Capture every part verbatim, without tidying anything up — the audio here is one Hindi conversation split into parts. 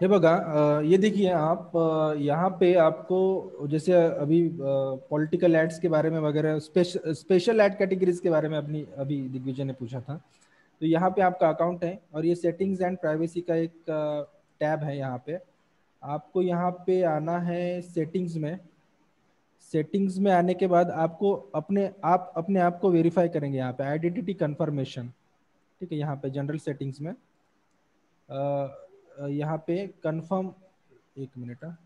ये बघा, अ, ये देखिए आप, अ, यहाँ पे आपको जैसे अभी पॉलिटिकल एड्स के बारे में वगैरह, स्पेश, स्पेशल एड कैटेगरीज के बारे में अपनी अभी दिग्विजय ने पूछा था। तो यहाँ पे आपका अकाउंट है और ये सेटिंग्स एंड प्राइवेसी का एक टैब है। यहाँ पे आपको यहाँ पे आना है सेटिंग्स में। सेटिंग्स में आने के बाद आपको अपने आप अपने आप को वेरीफाई करेंगे यहाँ पे, आइडेंटिटी कंफर्मेशन। ठीक है, यहाँ पे जनरल सेटिंग्स में अ, अ, यहाँ पे कंफर्म, एक मिनट, हाँ।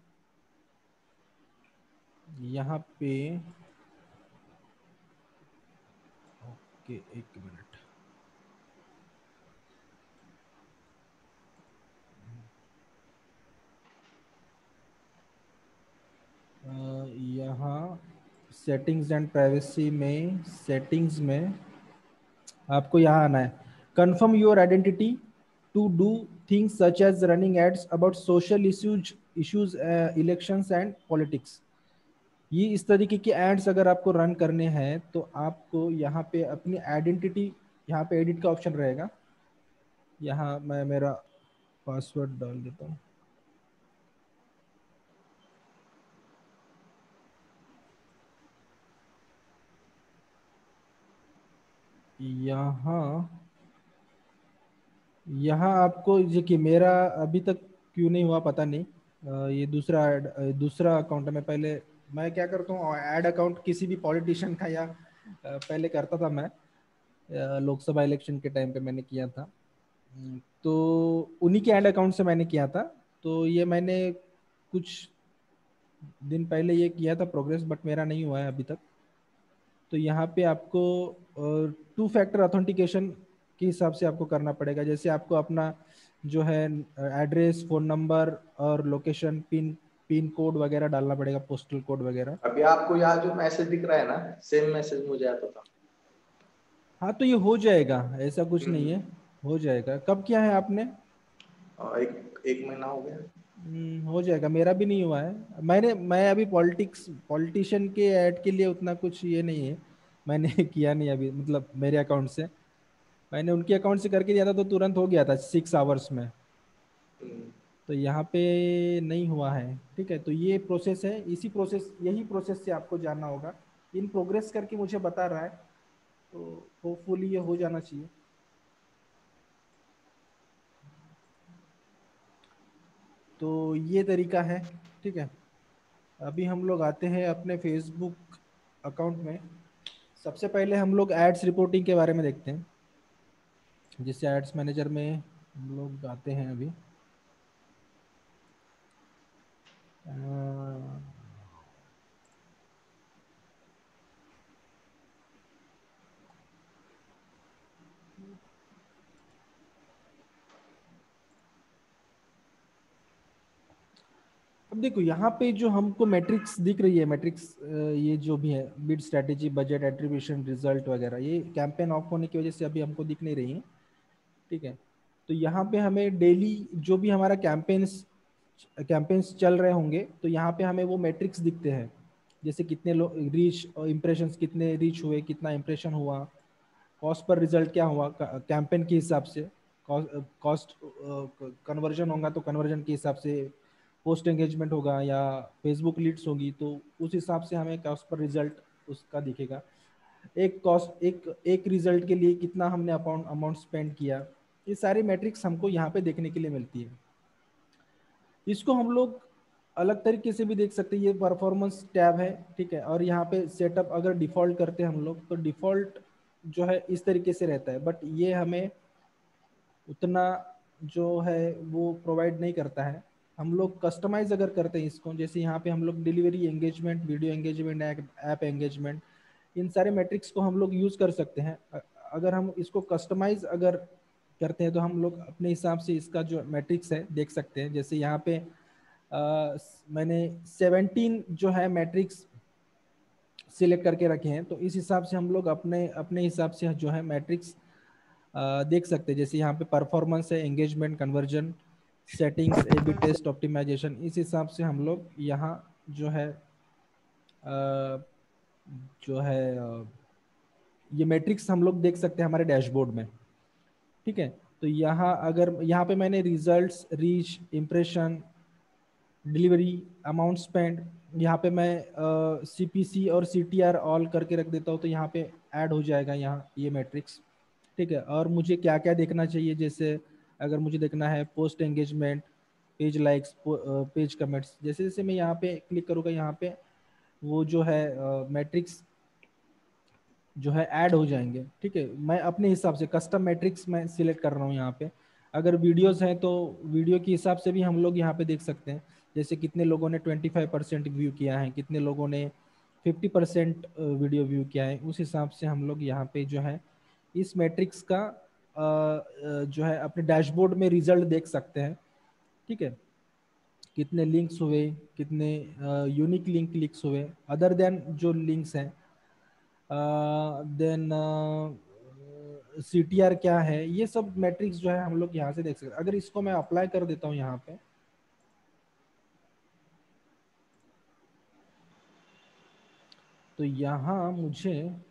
यहाँ पे ओके, एक मिनट। अ, यहाँ सेटिंग्स एंड प्राइवेसी में, सेटिंग्स में आपको यहाँ आना है, confirm your identity to do things such as running ads about social issues issues elections and politics. ये इस तरीके के एड्स अगर आपको रन करने हैं तो आपको यहाँ पे अपनी आइडेंटिटी, यहाँ पे एडिट का ऑप्शन रहेगा। यहाँ मैं मेरा पासवर्ड डाल देता हूँ। यहाँ यहाँ आपको देखिए, मेरा अभी तक क्यों नहीं हुआ पता नहीं। अ, ये दूसरा ad- अ, दूसरा अकाउंट है। मैं पहले मैं क्या करता हूँ, ऐड अकाउंट किसी भी पॉलिटिशियन का या अ, पहले करता था मैं, अ, लोकसभा इलेक्शन के टाइम पे मैंने किया था। हम्म, तो उन्हीं के ऐड अकाउंट से मैंने किया था। तो ये मैंने कुछ दिन पहले ये किया था प्रोग्रेस, बट मेरा नहीं हुआ है अभी तक। तो यहाँ पे आपको टू फैक्टर ऑथेंटिकेशन के हिसाब से आपको करना पड़ेगा। जैसे आपको अपना जो है एड्रेस, फोन नंबर और लोकेशन, पिन पिन कोड वगैरह डालना पड़ेगा, पोस्टल कोड वगैरह। अभी आपको यहाँ जो मैसेज दिख रहा है ना, सेम मैसेज मुझे आता था। हाँ, तो ये हो जाएगा, ऐसा कुछ नहीं है, हम्म। हो जाएगा। कब किया है आपने? और एक एक महीना हो गया। हम्म, हो जाएगा। मेरा भी नहीं हुआ है। मैंने मैं अभी पॉलिटिक्स पॉलिटिशियन के ऐड के लिए उतना कुछ ये नहीं है, मैंने किया नहीं अभी, मतलब मेरे अकाउंट से। मैंने उनके अकाउंट से करके दिया था तो तुरंत हो गया था सिक्स आवर्स में। हम्म। तो यहाँ पे नहीं हुआ है। ठीक है, तो ये प्रोसेस है, इसी प्रोसेस यही प्रोसेस से आपको जानना होगा। इन प्रोग्रेस करके मुझे बता रहा है, तो होपफुली ये हो जाना चाहिए। तो ये तरीका है। ठीक है, अभी हम लोग आते हैं अपने फेसबुक अकाउंट में। सबसे पहले हम लोग एड्स रिपोर्टिंग के बारे में देखते हैं, जिससे एड्स मैनेजर में हम लोग आते हैं अभी। अ, अब देखो यहाँ पे जो हमको मैट्रिक्स दिख रही है, मैट्रिक्स ये जो भी है, bid strategy, budget, attribution, result वगैरह, ये कैंपेन ऑफ होने की वजह से अभी हमको दिख नहीं रही है। ठीक है, तो यहाँ पे हमें डेली जो भी हमारा कैंपेन्स कैंपेन्स चल रहे होंगे तो यहाँ पे हमें वो मैट्रिक्स दिखते हैं। जैसे कितने लोग रीच, इम्प्रेशंस कितने रीच हुए, कितना इम्प्रेशन हुआ, कॉस्ट पर रिजल्ट क्या हुआ कैंपेन के हिसाब से, कॉस्ट कन्वर्जन होगा तो कन्वर्जन के हिसाब से, पोस्ट एंगेजमेंट होगा या फेसबुक लीड्स होगी तो उस हिसाब से हमें कॉस्ट पर रिजल्ट उसका दिखेगा। एक कॉस्ट एक एक रिजल्ट के लिए कितना हमने अमाउंट अमाउंट स्पेंड किया, ये सारी मैट्रिक्स हमको यहाँ पे देखने के लिए मिलती है। इसको हम लोग अलग तरीके से भी देख सकते हैं, ये परफॉर्मेंस टैब है। ठीक है, और यहाँ पे सेटअप अगर डिफॉल्ट करते हैं हम लोग तो डिफॉल्ट जो है इस तरीके से रहता है, बट ये हमें उतना जो है वो प्रोवाइड नहीं करता है। हम लोग कस्टमाइज अगर करते हैं इसको, जैसे यहाँ पे हम लोग delivery engagement, video engagement, app engagement, इन सारे मैट्रिक्स को हम लोग यूज़ कर सकते हैं। अ- अगर हम इसको कस्टमाइज अगर करते हैं तो हम लोग अपने हिसाब से इसका जो मैट्रिक्स है देख सकते हैं। जैसे यहाँ पे अ, मैंने सेवनटीन जो है मैट्रिक्स सिलेक्ट करके रखे हैं, तो इस हिसाब से हम लोग अपने अपने हिसाब से जो है मैट्रिक्स देख सकते हैं। जैसे यहाँ पे परफॉर्मेंस है, engagement, conversion, settings, A B test, optimisation, इस हिसाब से हम लोग यहाँ जो है अ, जो है अ, ये मैट्रिक्स हम लोग देख सकते हैं हमारे डैशबोर्ड में। ठीक है, तो यहाँ अगर यहाँ पे मैंने results, reach, impression, delivery, amount spend, यहाँ पे मैं सी पी सी और सी टी आर ऑल करके रख देता हूँ, तो यहाँ पे ऐड हो जाएगा यहाँ ये मैट्रिक्स। ठीक है, और मुझे क्या क्या देखना चाहिए, जैसे अगर मुझे देखना है post engagement, page likes, page comments, जैसे जैसे मैं यहाँ पे क्लिक करूँगा यहाँ पे वो जो है मैट्रिक्स जो है ऐड हो जाएंगे। ठीक है, मैं अपने हिसाब से कस्टम मैट्रिक्स मैं सिलेक्ट कर रहा हूँ यहाँ पे। अगर वीडियोस हैं तो वीडियो के हिसाब से भी हम लोग यहाँ पे देख सकते हैं, जैसे कितने लोगों ने पच्चीस परसेंट व्यू किया है, कितने लोगों ने पचास परसेंट वीडियो व्यू किया है, उस हिसाब से हम लोग यहाँ पे जो है इस मैट्रिक्स का अ, अ, जो है अपने डैशबोर्ड में रिजल्ट देख सकते हैं। ठीक है, कितने लिंक्स हुए, कितने यूनिक लिंक क्लिक्स हुए, अदर देन जो लिंक्स हैं, देन सी टी आर क्या है, ये सब मैट्रिक्स जो है हम लोग यहाँ से देख सकते हैं। अगर इसको मैं अप्लाई कर देता हूँ यहाँ पे, तो यहाँ मुझे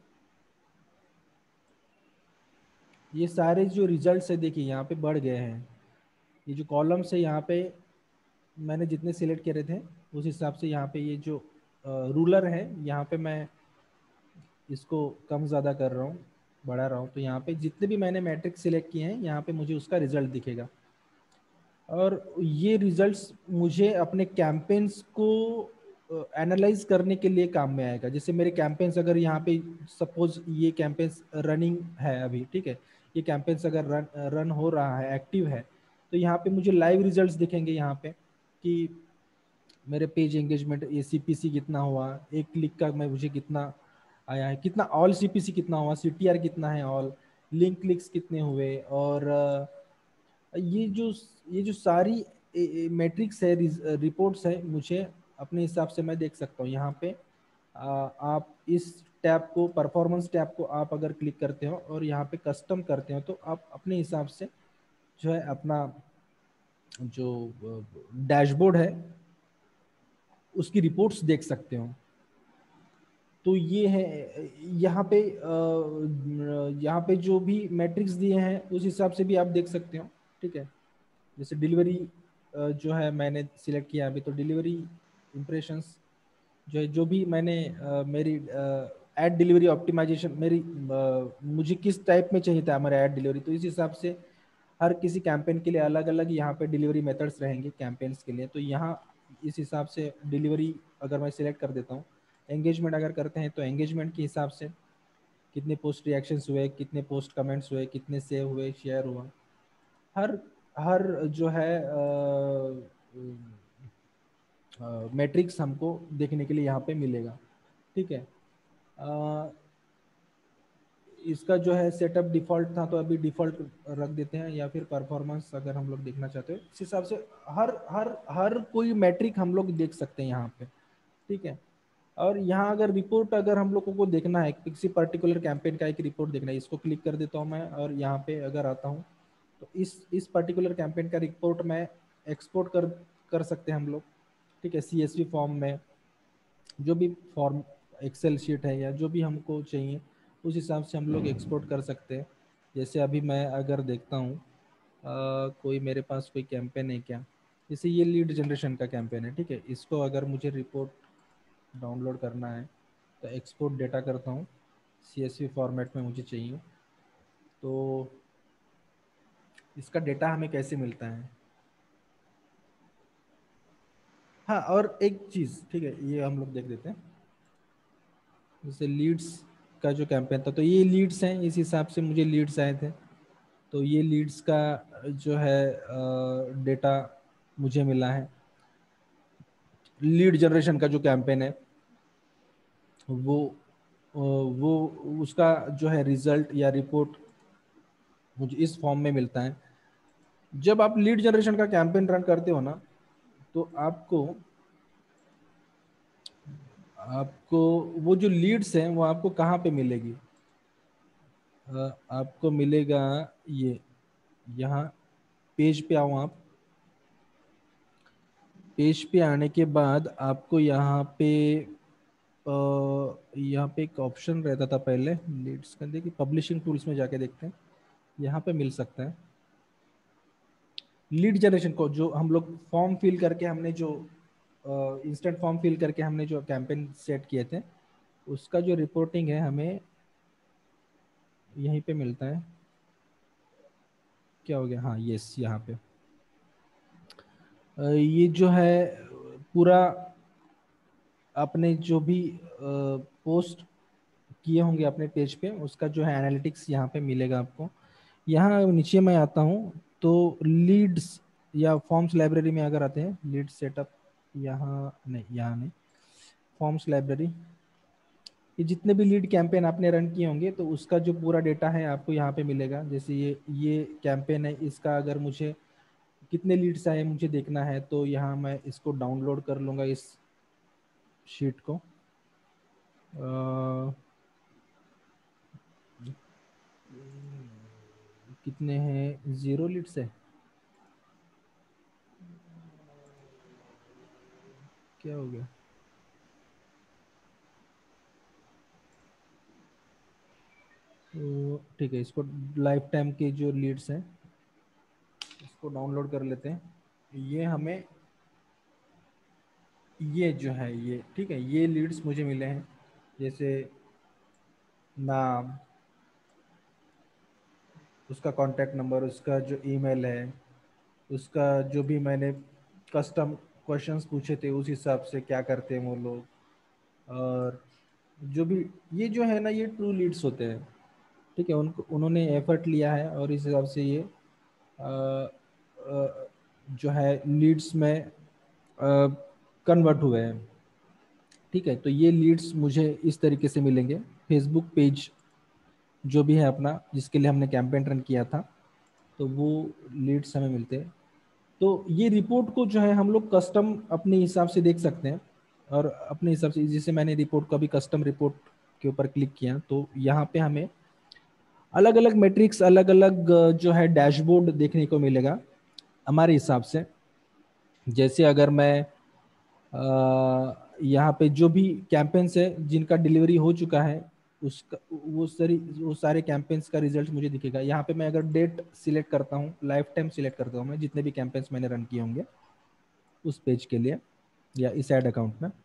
ये सारे जो रिजल्ट्स है देखिए यहाँ पे बढ़ गए हैं। ये जो कॉलम्स है यहाँ पे मैंने जितने सिलेक्ट करे थे उस हिसाब से यहाँ पे ये जो रूलर है यहाँ पे मैं इसको कम ज़्यादा कर रहा हूँ, बढ़ा रहा हूँ, तो यहाँ पे जितने भी मैंने मैट्रिक्स सिलेक्ट किए हैं यहाँ पे मुझे उसका रिजल्ट दिखेगा। और ये रिजल्ट्स मुझे अपने कैंपेन्स को एनालाइज करने के लिए काम में आएगा। जैसे मेरे कैंपेन्स अगर यहाँ पे सपोज ये कैंपेन्स रनिंग है अभी, ठीक है, ये कैंपेन्स अगर रन रन हो रहा है, एक्टिव है, तो यहाँ पे मुझे लाइव रिजल्ट्स दिखेंगे यहाँ पे कि मेरे पेज एंगेजमेंट, ये सी पी सी कितना हुआ, एक क्लिक का मैं मुझे कितना आया है, कितना ऑल सी पी सी कितना हुआ, सी टी आर कितना है ऑल, लिंक क्लिक्स कितने हुए, और ये जो ये जो सारी मैट्रिक्स है, रिपोर्ट्स है, मुझे अपने हिसाब से मैं देख सकता हूँ यहाँ पे। आ, आप इस टैब को, परफॉर्मेंस टैब को आप अगर क्लिक करते हो और यहाँ पे कस्टम करते हो, तो आप अपने हिसाब से जो है अपना जो डैशबोर्ड है उसकी रिपोर्ट्स देख सकते हो। तो ये है यहाँ पे, यहाँ पे जो भी मैट्रिक्स दिए हैं उस हिसाब से भी आप देख सकते हो। ठीक है, जैसे डिलीवरी जो है मैंने सिलेक्ट किया अभी, तो डिलीवरी इम्प्रेशंस जो है, जो भी मैंने uh, मेरी ऐड डिलीवरी ऑप्टिमाइजेशन मेरी uh, मुझे किस टाइप में चाहिए था हमारा ऐड डिलीवरी, तो इस हिसाब से हर किसी कैंपेन के लिए अलग अलग यहाँ पे डिलीवरी मेथड्स रहेंगे कैंपेन्स के लिए। तो यहाँ इस हिसाब से डिलीवरी अगर मैं सिलेक्ट कर देता हूँ, एंगेजमेंट अगर करते हैं तो एंगेजमेंट के हिसाब से कितने पोस्ट रिएक्शंस हुए, कितने पोस्ट कमेंट्स हुए, कितने सेव हुए, शेयर हुआ, हर हर जो है मैट्रिक्स हमको देखने के लिए यहाँ पे मिलेगा। ठीक है, आ, इसका जो है सेटअप डिफॉल्ट था, तो अभी डिफॉल्ट रख देते हैं, या फिर परफॉर्मेंस अगर हम लोग देखना चाहते हो, इस हिसाब से हर हर हर कोई मैट्रिक हम लोग देख सकते हैं यहाँ पे। ठीक है, और यहाँ अगर रिपोर्ट अगर हम लोगों को देखना है, किसी पर्टिकुलर कैंपेन का एक रिपोर्ट देखना है, इसको क्लिक कर देता हूँ मैं, और यहाँ पे अगर आता हूँ तो इस इस पर्टिकुलर कैंपेन का रिपोर्ट मैं एक्सपोर्ट कर कर सकते हैं हम लोग। ठीक है, सी एस वी फॉर्म में, जो भी फॉर्म, एक्सेल शीट है या जो भी हमको चाहिए उस हिसाब से हम लोग एक्सपोर्ट कर सकते हैं। जैसे अभी मैं अगर देखता हूँ कोई मेरे पास कोई कैंपेन है क्या, जैसे ये लीड जनरेशन का कैंपेन है। ठीक है, इसको अगर मुझे रिपोर्ट डाउनलोड करना है तो एक्सपोर्ट डेटा करता हूँ, सी एस वी फॉर्मेट में मुझे चाहिए, तो इसका डेटा हमें कैसे मिलता है। हाँ, और एक चीज़, ठीक है, ये हम लोग देख देते हैं, जैसे लीड्स का जो कैंपेन था, तो ये लीड्स हैं, इस हिसाब से मुझे लीड्स आए थे, तो ये लीड्स का जो है डेटा मुझे मिला है। लीड जनरेशन का जो कैंपेन है वो वो उसका जो है रिजल्ट या रिपोर्ट मुझे इस फॉर्म में मिलता है। जब आप लीड जनरेशन का कैंपेन रन करते हो ना, तो आपको आपको वो जो लीड्स हैं वो आपको कहाँ पे मिलेगी, आपको मिलेगा ये, यहाँ पेज पे आओ आप, पेज पे आने के बाद आपको यहाँ पे यहाँ पे एक ऑप्शन रहता था पहले लीड्स का, देखिए पब्लिशिंग टूल्स में जाके देखते हैं, यहाँ पे मिल सकता है। लीड जनरेशन को जो हम लोग फॉर्म फिल करके हमने जो इंस्टेंट फॉर्म फिल करके हमने जो कैंपेन सेट किए थे, उसका जो रिपोर्टिंग है हमें यहीं पे मिलता है। क्या हो गया, हाँ यस, यहाँ पे अ, ये जो है पूरा आपने जो भी पोस्ट किए होंगे अपने पेज पे, उसका जो है एनालिटिक्स यहाँ पे मिलेगा आपको। यहाँ नीचे मैं आता हूँ तो लीड्स या फॉर्म्स लाइब्रेरी में अगर आते हैं, लीड सेटअप, यहाँ नहीं, यहाँ नहीं, फॉर्म्स लाइब्रेरी, ये जितने भी लीड कैंपेन आपने रन किए होंगे तो उसका जो पूरा डेटा है आपको यहाँ पे मिलेगा। जैसे ये ये कैंपेन है, इसका अगर मुझे कितने लीड्स आए मुझे देखना है, तो यहाँ मैं इसको डाउनलोड कर लूँगा इस शीट को। अ, कितने हैं, जीरो लीड्स है, क्या हो गया? तो ठीक है, इसको लाइफ टाइम के जो लीड्स हैं इसको डाउनलोड कर लेते हैं। ये हमें, ये जो है ये ठीक है, ये लीड्स मुझे मिले हैं, जैसे नाम, उसका कॉन्टैक्ट नंबर, उसका जो ईमेल है, उसका जो भी मैंने कस्टम क्वेश्चंस पूछे थे उस हिसाब से क्या करते हैं वो लोग, और जो भी ये जो है ना ये ट्रू लीड्स होते हैं। ठीक है, उनको उन्होंने एफर्ट लिया है और इस हिसाब से ये आ, आ, जो है लीड्स में कन्वर्ट हुए हैं। ठीक है, तो ये लीड्स मुझे इस तरीके से मिलेंगे। फेसबुक पेज जो भी है अपना, जिसके लिए हमने कैंपेन रन किया था, तो वो लीड्स हमें मिलते हैं। तो ये रिपोर्ट को जो है हम लोग कस्टम अपने हिसाब से देख सकते हैं, और अपने हिसाब से, जैसे मैंने रिपोर्ट को अभी कस्टम रिपोर्ट के ऊपर क्लिक किया तो यहाँ पे हमें अलग अलग मैट्रिक्स, अलग अलग जो है डैशबोर्ड देखने को मिलेगा हमारे हिसाब से। जैसे अगर मैं अ, यहाँ पे जो भी कैंपेन्स है जिनका डिलीवरी हो चुका है, उसका वो सारी वो सारे कैंपेन्स का रिजल्ट मुझे दिखेगा। यहाँ पे मैं अगर डेट सिलेक्ट करता हूँ, लाइफ टाइम सिलेक्ट करता हूँ मैं, जितने भी कैंपेन्स मैंने रन किए होंगे उस पेज के लिए या इस एड अकाउंट में,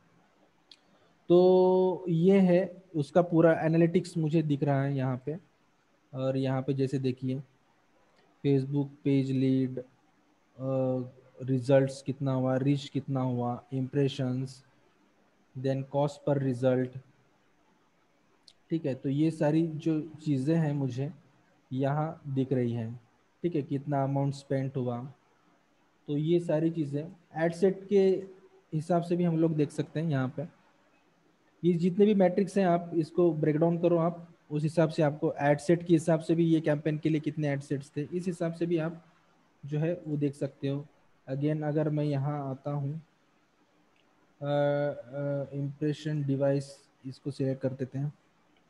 तो ये है उसका पूरा एनालिटिक्स मुझे दिख रहा है यहाँ पे। और यहाँ पे जैसे देखिए, फेसबुक पेज लीड, रिजल्ट्स कितना हुआ, रीच कितना हुआ, impressions, then cost per result. ठीक है, तो ये सारी जो चीज़ें हैं मुझे यहाँ दिख रही हैं। ठीक है, कितना अमाउंट स्पेंट हुआ, तो ये सारी चीज़ें एड सेट के हिसाब से भी हम लोग देख सकते हैं। यहाँ पे ये जितने भी मैट्रिक्स हैं आप इसको ब्रेक डाउन करो, आप उस हिसाब से आपको एड सेट के हिसाब से भी, ये कैंपेन के लिए कितने एड सेट्स थे इस हिसाब से भी आप जो है वो देख सकते हो। अगेन अगर मैं यहाँ आता हूँ, इम्प्रेशन डिवाइस, इसको सिलेक्ट कर देते हैं,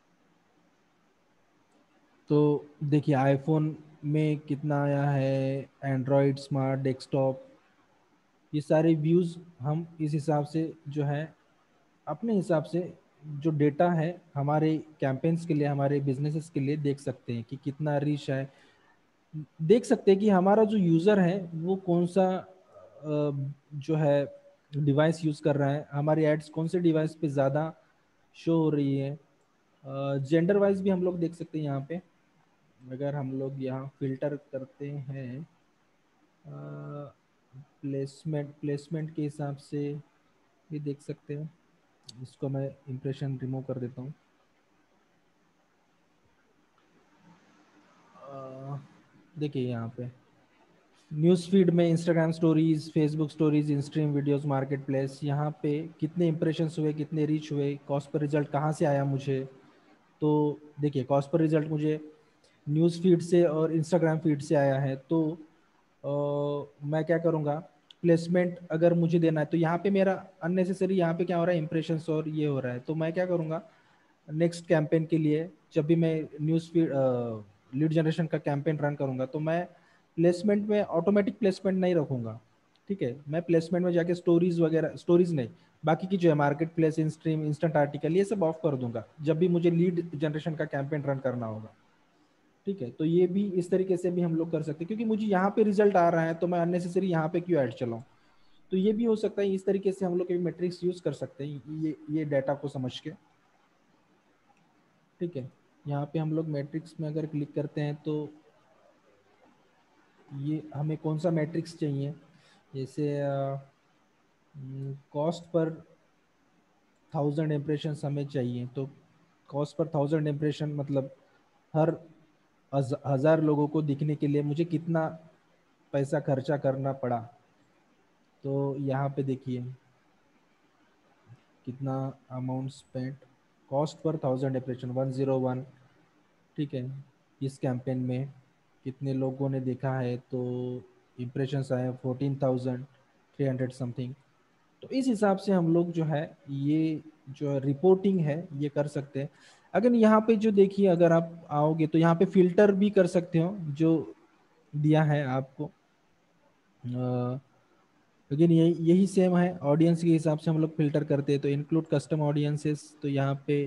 तो देखिए आईफोन में कितना आया है, एंड्रॉयड स्मार्ट डेस्कटॉप, ये सारे व्यूज़ हम इस हिसाब से जो है अपने हिसाब से जो डेटा है हमारे कैंपेन्स के लिए, हमारे बिजनेसेस के लिए देख सकते हैं कि कितना रीच है। देख सकते हैं कि हमारा जो यूज़र है वो कौन सा अ, जो है डिवाइस यूज़ कर रहा है, हमारी एड्स कौन से डिवाइस पे ज़्यादा शो हो रही है। जेंडर वाइज भी हम लोग देख सकते हैं यहाँ पे। अगर हम लोग यहाँ फिल्टर करते हैं प्लेसमेंट, प्लेसमेंट के हिसाब से भी देख सकते हैं। इसको मैं इम्प्रेशन रिमूव कर देता हूँ। देखिए यहाँ पे न्यूज़ फीड में Instagram stories, Facebook stories, instream videos, market place, यहाँ पे कितने इंप्रेशंस हुए, कितने रीच हुए, कॉस्ट पर रिजल्ट कहाँ से आया मुझे। तो देखिए कॉस्ट पर रिजल्ट मुझे न्यूज़ फीड से और इंस्टाग्राम फीड से आया है। तो आ, मैं क्या करूँगा, प्लेसमेंट अगर मुझे देना है तो यहाँ पे मेरा अननेसेसरी यहाँ पे क्या हो रहा है, इंप्रेशंस और ये हो रहा है। तो मैं क्या करूँगा, नेक्स्ट कैंपेन के लिए जब भी मैं न्यूज़ फीड लीड जनरेशन का कैंपेन रन करूँगा तो मैं प्लेसमेंट में ऑटोमेटिक प्लेसमेंट नहीं रखूँगा। ठीक है, मैं प्लेसमेंट में जाके स्टोरीज वगैरह, स्टोरीज नहीं, बाकी की जो है market place, instream, instant article, ये सब ऑफ कर दूंगा जब भी मुझे लीड जनरेशन का कैंपेन रन करना होगा। ठीक है, तो ये भी इस तरीके से भी हम लोग कर सकते हैं, क्योंकि मुझे यहाँ पे रिजल्ट आ रहा है तो मैं अननेसेसरी यहाँ पे क्यों ऐड चलाऊं। तो ये भी हो सकता है, इस तरीके से हम लोग मैट्रिक्स यूज कर सकते हैं ये ये डाटा को समझ के। ठीक है, यहाँ पे हम लोग मैट्रिक्स में अगर क्लिक करते हैं तो ये हमें कौन सा मैट्रिक्स चाहिए, जैसे कॉस्ट पर थाउजेंड इम्प्रेशन हमें चाहिए, तो कॉस्ट पर थाउजेंड इम्प्रेशन मतलब हर हज- हजार लोगों को दिखने के लिए मुझे कितना पैसा खर्चा करना पड़ा। तो यहाँ पे देखिए कितना amount spent, cost per thousand impression one zero one. ठीक है, इस कैंपेन में कितने लोगों ने देखा है, तो इम्प्रेशंस आए fourteen thousand three hundred something. तो इस हिसाब से हम लोग जो है ये जो रिपोर्टिंग है ये कर सकते हैं। अगर यहाँ पे जो देखिए, अगर आप आओगे तो यहाँ पे फिल्टर भी कर सकते हो जो दिया है आपको। लेकिन यही यही सेम है, ऑडियंस के हिसाब से हम लोग फिल्टर करते हैं। तो इंक्लूड कस्टम ऑडियंसेस, तो यहाँ पे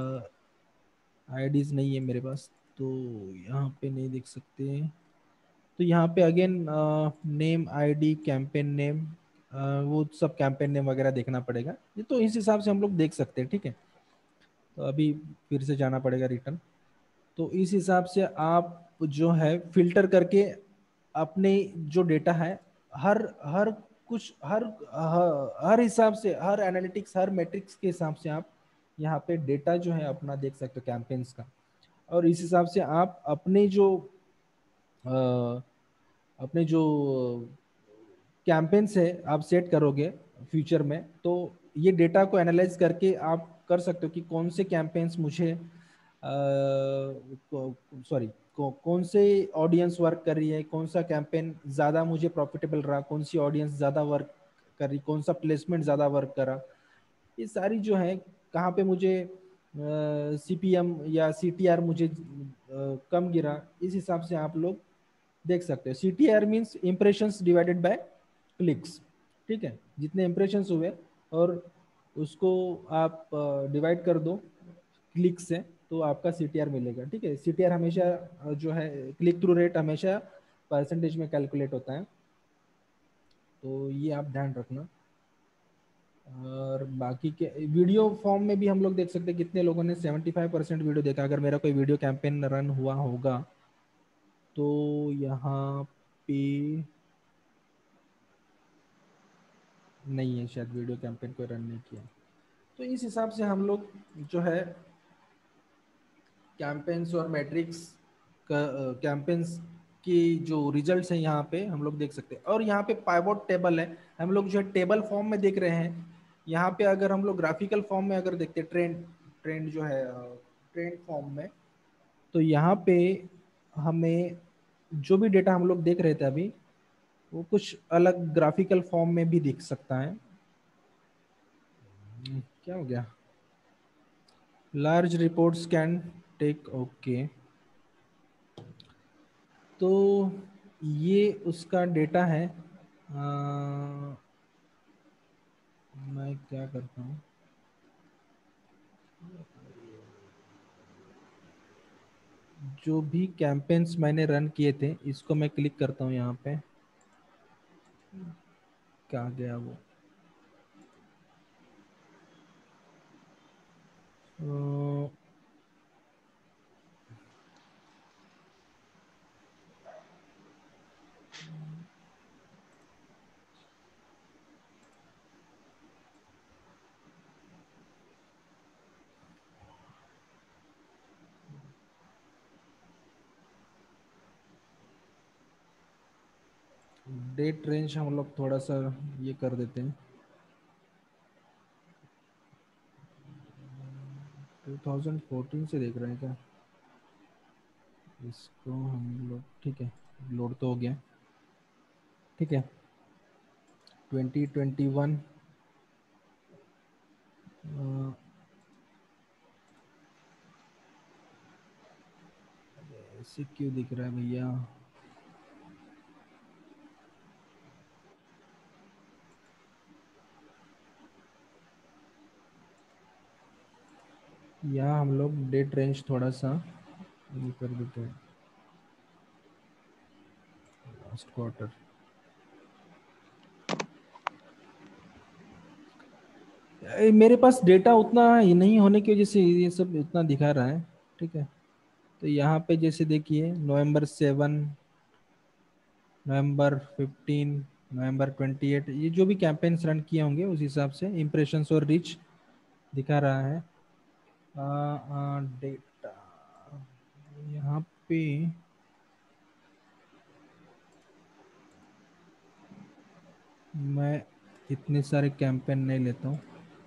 आईडीज नहीं है मेरे पास, तो यहाँ पे नहीं देख सकते। तो यहाँ पे again name, ID, campaign name, वो सब कैंपेन नेम वगैरह देखना पड़ेगा। ये तो इस हिसाब से हम लोग देख सकते हैं। ठीक है, तो अभी फिर से जाना पड़ेगा रिटर्न। तो इस हिसाब से आप जो है फिल्टर करके अपने जो डेटा है, हर हर कुछ हर हर हर हिसाब से, हर एनालिटिक्स, हर मैट्रिक्स के हिसाब से आप यहाँ पे डेटा जो है अपना देख सकते हो कैंपेन्स का। और इस हिसाब से आप अपने जो अ, अपने जो कैंपेन्स है आप सेट करोगे फ्यूचर में, तो ये डेटा को एनालाइज करके आप कर सकते हो कि कौन से कैंपेन्स मुझे सॉरी कौन से ऑडियंस वर्क कर रही है, कौन सा कैंपेन ज़्यादा मुझे प्रॉफिटेबल रहा, कौन सी ऑडियंस ज़्यादा वर्क कर रही, कौन सा प्लेसमेंट ज़्यादा वर्क करा। ये सारी जो है कहाँ पे मुझे सी पी एम या सी टी आर मुझे अ, कम गिरा, इस हिसाब से आप लोग देख सकते हो। C T R means impressions divided by clicks. ठीक है, जितने इम्प्रेशंस हुए और उसको आप डिवाइड कर दो क्लिक से, तो आपका सी टी आर मिलेगा। ठीक है, सी टी आर हमेशा अ, जो है क्लिक थ्रू रेट हमेशा परसेंटेज में कैलकुलेट होता है, तो ये आप ध्यान रखना। और बाकी के वीडियो फॉर्म में भी हम लोग देख सकते हैं कितने लोगों ने सेवेंटी फाइव परसेंट वीडियो देखा। अगर मेरा कोई वीडियो कैंपेन रन हुआ होगा तो यहाँ पे नहीं है, शायद वीडियो कैंपेन को रन नहीं किया। तो इस हिसाब से हम लोग जो है कैंपेन्स और मैट्रिक्स का कैंपेन्स की जो रिजल्ट्स हैं यहाँ पे हम लोग देख सकते हैं। और यहाँ पे पाइवोट टेबल है, हम लोग जो है टेबल फॉर्म में देख रहे हैं। यहाँ पे अगर हम लोग ग्राफिकल फॉर्म में अगर देखते हैं, ट्रेंड ट्रेंड जो है ट्रेंड फॉर्म में, तो यहाँ पे हमें जो भी डेटा हम लोग देख रहे थे अभी, वो कुछ अलग ग्राफिकल फॉर्म में भी दिख सकता है। क्या हो गया, large reports can take, okay. तो ये उसका डेटा है। आ, मैं क्या करता हूँ, जो भी कैंपेन्स मैंने रन किए थे इसको मैं क्लिक करता हूँ यहाँ पे। कहाँ गया वो, डेट रेंज हम लोग थोड़ा सा ये कर देते हैं, टू थाउजेंड फोर्टीन से देख रहे हैं क्या इसको हम लोग। ठीक है, लोड तो हो गया। ठीक है, ट्वेंटी ट्वेंटी वन, ऐसे क्यों दिख रहा है भैया। यहाँ हम लोग डेट रेंज थोड़ा सा ये कर देते हैं। Last quarter. मेरे पास डेटा उतना नहीं होने की वजह से ये सब इतना दिखा रहा है, ठीक है। तो यहाँ पे जैसे देखिए November seven, November fifteen, November twenty eight, ये जो भी कैंपेन्स रन किए होंगे उस हिसाब से इम्प्रेशंस और रीच दिखा रहा है। डेटा यहाँ पे मैं इतने सारे कैंपेन नहीं लेता हूँ।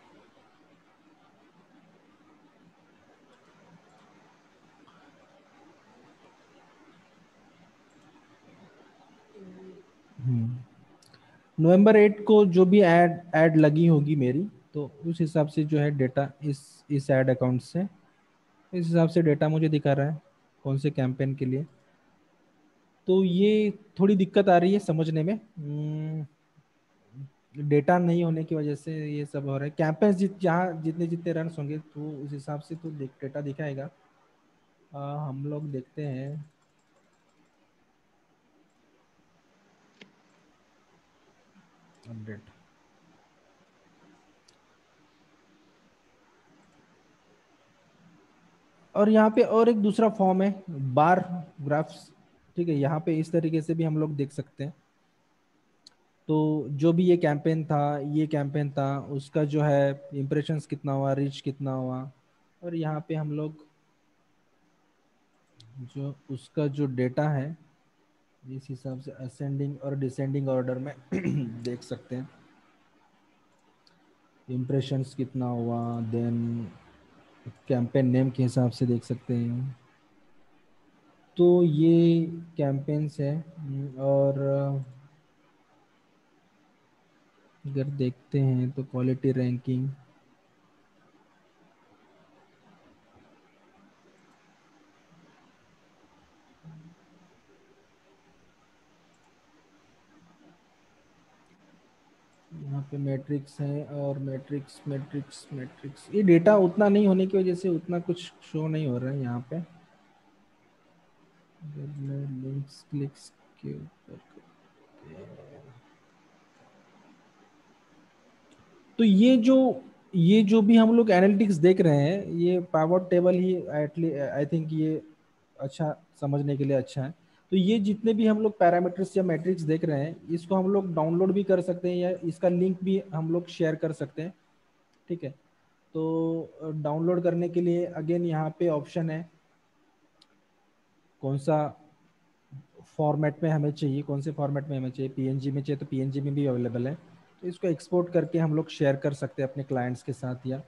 नवंबर एट को जो भी ऐड ऐड लगी होगी मेरी, तो उस हिसाब से जो है डेटा इस इस ऐड अकाउंट से, इस हिसाब से डेटा मुझे दिखा रहा है कौन से कैंपेन के लिए। तो ये थोड़ी दिक्कत आ रही है समझने में, डेटा नहीं होने की वजह से ये सब हो रहा है। कैंपेन्स जित जहाँ जितने जितने रन होंगे तो उस हिसाब से तो डेटा दिखाएगा। आ, हम लोग देखते हैं अपडेट। और यहाँ पे और एक दूसरा फॉर्म है बार ग्राफ्स, ठीक है। यहाँ पे इस तरीके से भी हम लोग देख सकते हैं। तो जो भी ये कैंपेन था, ये कैंपेन था उसका जो है इम्प्रेशंस कितना हुआ, रीच कितना हुआ, और यहाँ पे हम लोग जो उसका जो डेटा है इस हिसाब से असेंडिंग और डिसेंडिंग ऑर्डर में देख सकते हैं इम्प्रेशंस कितना हुआ, देन कैंपेन नेम के हिसाब से देख सकते हैं। तो ये कैंपेन्स है। और अगर देखते हैं तो क्वालिटी रैंकिंग, यहाँ पे मैट्रिक्स है और मैट्रिक्स मैट्रिक्स मैट्रिक्स ये डेटा उतना नहीं होने की वजह से उतना कुछ शो नहीं हो रहा है यहाँ पे। लिंक्स क्लिक्स के ऊपर, तो ये जो ये जो भी हम लोग एनालिटिक्स देख रहे हैं ये पावर टेबल ही एटली आई थिंक ये अच्छा समझने के लिए अच्छा है। तो ये जितने भी हम लोग पैरामीटर्स या मैट्रिक्स देख रहे हैं इसको हम लोग डाउनलोड भी कर सकते हैं या इसका लिंक भी हम लोग शेयर कर सकते हैं, ठीक है। तो डाउनलोड करने के लिए अगेन यहाँ पे ऑप्शन है कौन सा फॉर्मेट में हमें चाहिए, कौन से फॉर्मेट में हमें चाहिए। पीएनजी में चाहिए तो पीएनजी में भी अवेलेबल है। तो इसको एक्सपोर्ट करके हम लोग शेयर कर सकते हैं अपने क्लाइंट्स के साथ या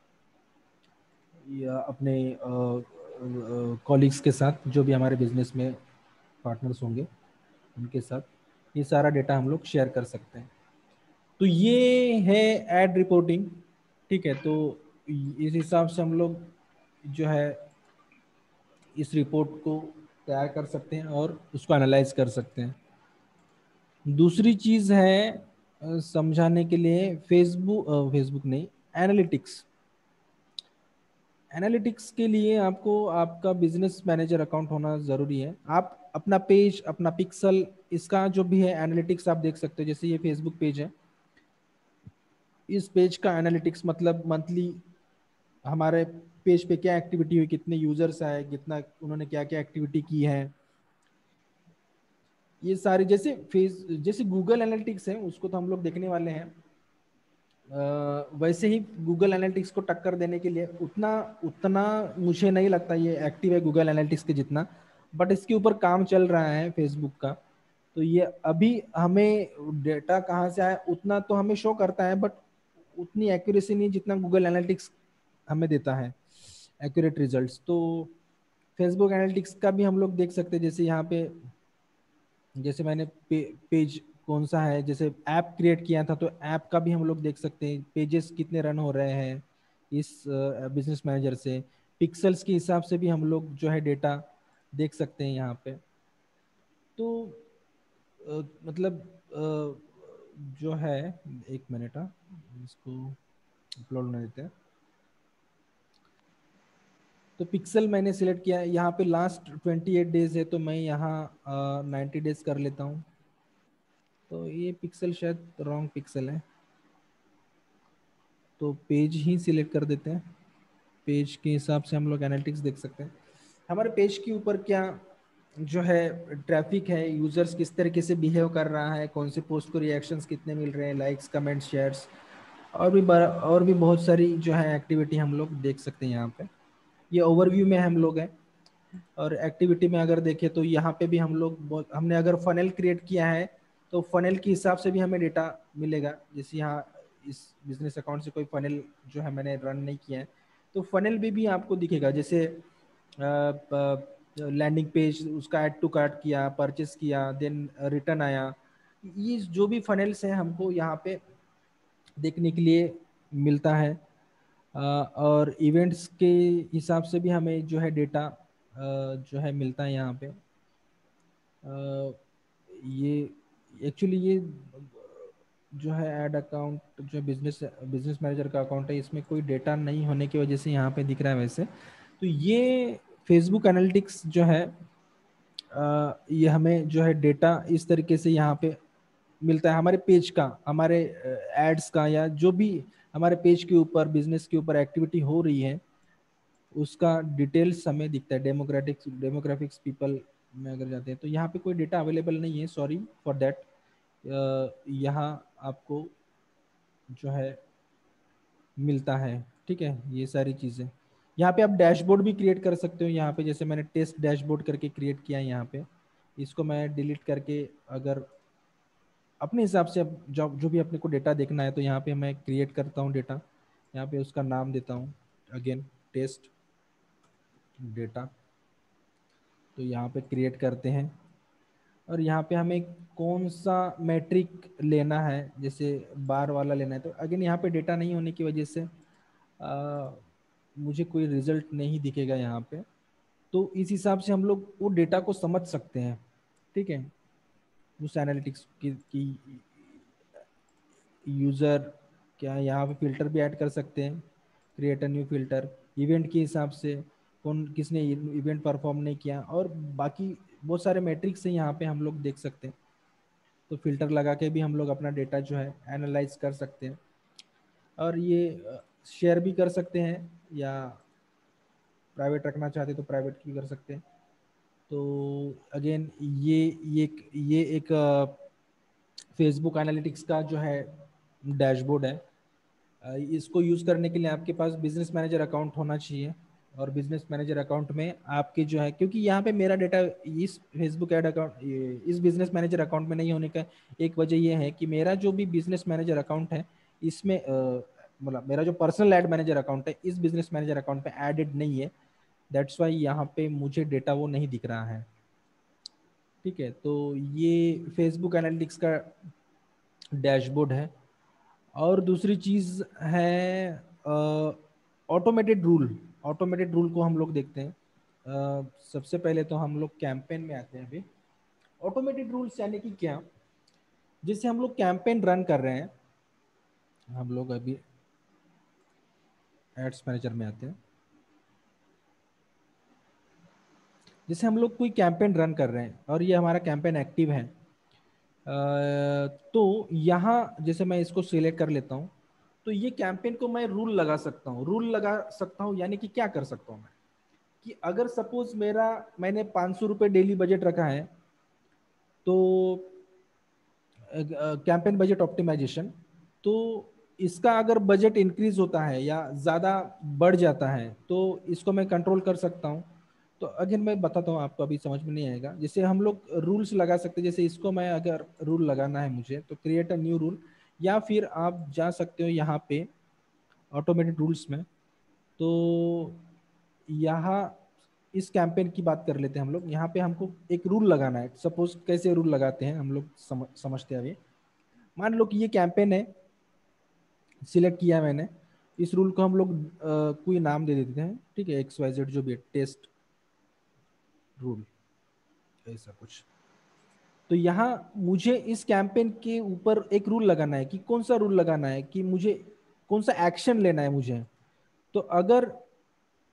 या अपने कॉलीग्स के साथ, जो भी हमारे बिजनेस में पार्टनर्स होंगे उनके साथ ये सारा डेटा हम लोग शेयर कर सकते हैं। तो ये है एड रिपोर्टिंग, ठीक है। तो इस हिसाब से हम लोग जो है इस रिपोर्ट को तैयार कर सकते हैं और उसको एनालाइज कर सकते हैं। दूसरी चीज़ है अ, समझाने के लिए फेसबुक फेसबुक नहीं, एनालिटिक्स। एनालिटिक्स के लिए आपको आपका बिजनेस मैनेजर अकाउंट होना ज़रूरी है। आप अपना पेज, अपना पिक्सल, इसका जो भी है एनालिटिक्स आप देख सकते हो। जैसे ये फेसबुक पेज है, इस पेज का एनालिटिक्स मतलब मंथली हमारे पेज पे क्या एक्टिविटी हुई, कितने यूजर्स आए, कितना उन्होंने क्या क्या एक्टिविटी की है, ये सारी। जैसे फेस जैसे गूगल एनालिटिक्स है उसको तो हम लोग देखने वाले हैं। अ, वैसे ही गूगल एनालिटिक्स को टक्कर देने के लिए उतना उतना मुझे नहीं लगता ये एक्टिव है गूगल एनालिटिक्स के जितना, बट इसके ऊपर काम चल रहा है फेसबुक का। तो ये अभी हमें डेटा कहाँ से आया उतना तो हमें शो करता है, बट उतनी एक्यूरेसी नहीं जितना गूगल एनालिटिक्स हमें देता है एक्यूरेट रिजल्ट्स। तो फेसबुक एनालिटिक्स का भी हम लोग देख सकते हैं। जैसे यहाँ पे जैसे मैंने पे, पेज कौन सा है, जैसे ऐप क्रिएट किया था तो ऐप का भी हम लोग देख सकते हैं, पेजेस कितने रन हो रहे हैं इस बिजनेस मैनेजर से। पिक्सल्स के हिसाब से भी हम लोग जो है डेटा देख सकते हैं यहाँ पे। तो अ, मतलब अ, जो है, एक मिनट, हाँ इसको अपलोड होने देते हैं। तो पिक्सल मैंने सिलेक्ट किया है, यहाँ पे लास्ट ट्वेंटी एट डेज है तो मैं यहाँ नाइन्टी डेज कर लेता हूँ। तो ये पिक्सल शायद रॉन्ग पिक्सल है, तो पेज ही सिलेक्ट कर देते हैं। पेज के हिसाब से हम लोग एनालिटिक्स देख सकते हैं हमारे पेज के ऊपर क्या जो है ट्रैफिक है, यूजर्स किस तरीके से बिहेव कर रहा है, कौन से पोस्ट को रिएक्शंस कितने मिल रहे हैं, लाइक्स कमेंट्स शेयर्स, और भी और भी बहुत सारी जो है एक्टिविटी हम लोग देख सकते हैं यहाँ पे। ये ओवरव्यू में हम लोग हैं। और एक्टिविटी में अगर देखें तो यहाँ पे भी हम लोग बहुत, हमने अगर फनल क्रिएट किया है तो फनल के हिसाब से भी हमें डेटा मिलेगा। जैसे यहाँ इस बिजनेस अकाउंट से कोई फनल जो है मैंने रन नहीं किया है तो फनल भी भी आपको दिखेगा। जैसे लैंडिंग पेज, उसका ऐड टू कार्ट किया, परचेस किया, देन रिटर्न आया, ये जो भी फनल्स है हमको यहाँ पे देखने के लिए मिलता है। अ, और इवेंट्स के हिसाब से भी हमें जो है डेटा जो है मिलता है यहाँ पे। अ, ये एक्चुअली ये जो है ऐड अकाउंट जो बिजनेस बिजनेस मैनेजर का अकाउंट है, इसमें कोई डेटा नहीं होने की वजह से यहाँ पे दिख रहा है वैसे। तो ये फेसबुक एनालिटिक्स जो है आ, ये हमें जो है डेटा इस तरीके से यहाँ पे मिलता है हमारे पेज का, हमारे एड्स का, या जो भी हमारे पेज के ऊपर बिजनेस के ऊपर एक्टिविटी हो रही है उसका डिटेल्स हमें दिखता है। डेमोक्रेटिक्स डेमोग्राफिक्स पीपल में अगर जाते हैं तो यहाँ पे कोई डेटा अवेलेबल नहीं है, सॉरी फॉर दैट। यहाँ आपको जो है मिलता है, ठीक है, ये सारी चीज़ें। यहाँ पे आप डैशबोर्ड भी क्रिएट कर सकते हो। यहाँ पे जैसे मैंने टेस्ट डैशबोर्ड करके क्रिएट किया है, यहाँ पे इसको मैं डिलीट करके अगर अपने हिसाब से अब जो जो भी अपने को डेटा देखना है तो यहाँ पे मैं क्रिएट करता हूँ डेटा। यहाँ पे उसका नाम देता हूँ अगेन टेस्ट डेटा। तो यहाँ पे क्रिएट करते हैं और यहाँ पे हमें कौन सा मैट्रिक लेना है, जैसे बार वाला लेना है तो अगेन यहाँ पे डेटा नहीं होने की वजह से आ, मुझे कोई रिजल्ट नहीं दिखेगा यहाँ पे। तो इस हिसाब से हम लोग वो डेटा को समझ सकते हैं, ठीक है। उस एनालिटिक्स की, की यूज़र क्या यहाँ पे फिल्टर भी ऐड कर सकते हैं, create a new filter, event के हिसाब से कौन किसने इवेंट परफॉर्म नहीं किया, और बाकी बहुत सारे मैट्रिक्स हैं यहाँ पे हम लोग देख सकते हैं। तो फिल्टर लगा के भी हम लोग अपना डेटा जो है एनालाइज कर सकते हैं। और ये शेयर भी कर सकते हैं या प्राइवेट रखना चाहते तो प्राइवेट भी कर सकते हैं। तो अगेन ये ये ये एक फेसबुक एनालिटिक्स का जो है डैशबोर्ड है। अ, इसको यूज़ करने के लिए आपके पास बिजनेस मैनेजर अकाउंट होना चाहिए। और बिजनेस मैनेजर अकाउंट में आपके जो है, क्योंकि यहाँ पे मेरा डेटा इस फेसबुक ऐड अकाउंट इस बिजनेस मैनेजर अकाउंट में नहीं होने का एक वजह यह है कि मेरा जो भी बिजनेस मैनेजर अकाउंट है इसमें मतलब मेरा जो पर्सनल एड मैनेजर अकाउंट है इस बिजनेस मैनेजर अकाउंट पे एडेड नहीं है। दैट्स वाई यहाँ पे मुझे डेटा वो नहीं दिख रहा है, ठीक है। तो ये फेसबुक एनालिटिक्स का डैशबोर्ड है। और दूसरी चीज़ है ऑटोमेटेड रूल। ऑटोमेटेड रूल को हम लोग देखते हैं। अ, सबसे पहले तो हम लोग कैंपेन में आते हैं। अभी ऑटोमेटेड रूल्स यानी कि क्या, जैसे हम लोग कैंपेन रन कर रहे हैं, हम लोग अभी एड्स मैनेजर में आते हैं। जैसे हम लोग कोई कैंपेन रन कर रहे हैं और ये हमारा कैंपेन एक्टिव है, तो यहाँ जैसे मैं इसको सिलेक्ट कर लेता हूँ तो ये कैंपेन को मैं रूल लगा सकता हूँ। रूल लगा सकता हूँ यानी कि क्या कर सकता हूँ मैं, कि अगर सपोज मेरा मैंने पाँच सौ रुपये डेली बजट रखा है, तो कैंपेन बजट ऑप्टिमाइजेशन, तो इसका अगर बजट इंक्रीज होता है या ज़्यादा बढ़ जाता है तो इसको मैं कंट्रोल कर सकता हूँ। तो अगर मैं बताता हूँ आपको, अभी समझ में नहीं आएगा। जैसे हम लोग रूल्स लगा सकते हैं, जैसे इसको मैं अगर रूल लगाना है मुझे तो क्रिएट अ न्यू रूल, या फिर आप जा सकते हो यहाँ पे ऑटोमेटेड रूल्स में। तो यहाँ इस कैंपेन की बात कर लेते हैं हम लोग। यहाँ पे हमको एक रूल लगाना है। सपोज कैसे रूल लगाते हैं हम लोग सम, समझते हैं अभी। मान लो कि ये कैंपेन है, सिलेक्ट किया मैंने, इस रूल को हम लोग अ, कोई नाम दे देते हैं, ठीक है, एक्स वाई जेड जो भी है, टेस्ट रूल ऐसा कुछ। तो यहाँ मुझे इस कैंपेन के ऊपर एक रूल लगाना है कि कौन सा रूल लगाना है, कि मुझे कौन सा एक्शन लेना है मुझे। तो अगर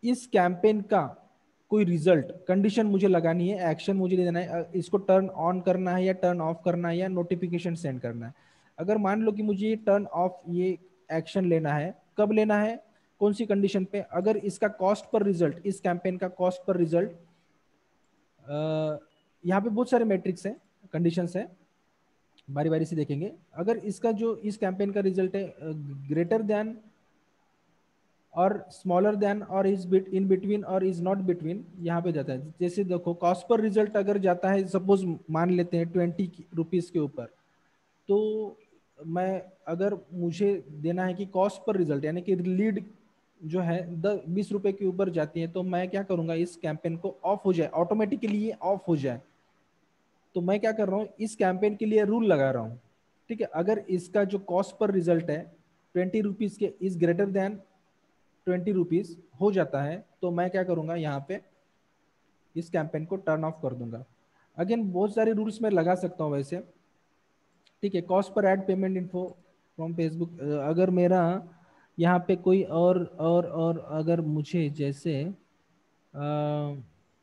इस कैंपेन का कोई रिजल्ट, कंडीशन मुझे लगानी है, एक्शन मुझे देना है, इसको टर्न ऑन करना है या टर्न ऑफ करना है या नोटिफिकेशन सेंड करना है। अगर मान लो कि मुझे ये टर्न ऑफ ये एक्शन लेना है, कब लेना है, कौन सी कंडीशन पे, अगर इसका कॉस्ट पर रिजल्ट, इस कैंपेन का कॉस्ट पर रिजल्ट, यहाँ पे बहुत सारे मैट्रिक्स हैं, कंडीशंस हैं, बारी बारी से देखेंगे। अगर इसका जो इस कैंपेन का रिजल्ट है ग्रेटर देन और स्मॉलर देन और इज बिट इन बिटवीन और इज नॉट बिटवीन, यहाँ पे जाता है। जैसे देखो कॉस्ट पर रिजल्ट अगर जाता है, सपोज मान लेते हैं ट्वेंटी रुपीज के ऊपर, तो मैं, अगर मुझे देना है कि कॉस्ट पर रिजल्ट यानी कि लीड जो है दस बीस रुपए के ऊपर जाती है, तो मैं क्या करूंगा, इस कैंपेन को ऑफ हो जाए, ऑटोमेटिकली ये ऑफ हो जाए। तो मैं क्या कर रहा हूँ, इस कैंपेन के लिए रूल लगा रहा हूँ, ठीक है। अगर इसका जो कॉस्ट पर रिजल्ट है ट्वेंटी रुपीज के is greater than twenty rupees हो जाता है, तो मैं क्या करूंगा, यहाँ पे इस कैंपेन को टर्न ऑफ कर दूंगा। अगेन बहुत सारे रूल्स मैं लगा सकता हूँ वैसे, ठीक है। Cost per add payment info from Facebook, अगर मेरा यहाँ पे कोई और और और अगर मुझे जैसे आ,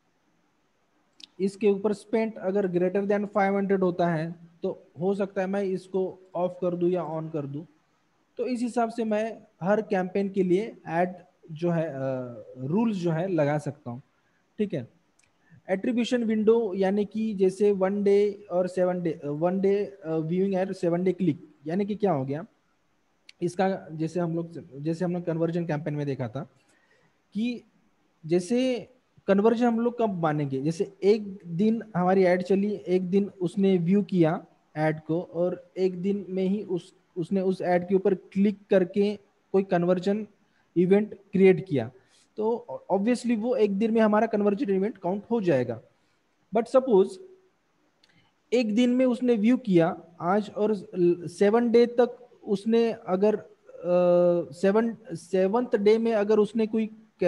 इसके ऊपर स्पेंट अगर ग्रेटर देन फाइव हंड्रेड होता है, तो हो सकता है मैं इसको ऑफ कर दूं या ऑन कर दूं। तो इस हिसाब से मैं हर कैंपेन के लिए ऐड जो है रूल्स जो है लगा सकता हूँ, ठीक है। एट्रीब्यूशन विंडो यानी कि जैसे वन डे और seven day, one day viewing और सेवन डे क्लिक, यानी कि क्या हो गया इसका, जैसे हम लोग जैसे हम लोग कन्वर्जन कैंपेन में देखा था कि जैसे कन्वर्जन हम लोग कब मानेंगे, जैसे एक दिन हमारी ऐड चली, एक दिन उसने व्यू किया ऐड को, और एक दिन में ही उस उसने उस ऐड के ऊपर क्लिक करके कोई कन्वर्जन इवेंट क्रिएट किया, तो ऑब्वियसली वो एक दिन में हमारा कन्वर्जन इवेंट काउंट हो जाएगा। बट सपोज एक दिन में उसने व्यू किया आज, और सेवन डे तक उसने अगर सेवन सेवंथ डे में अगर उसने कोई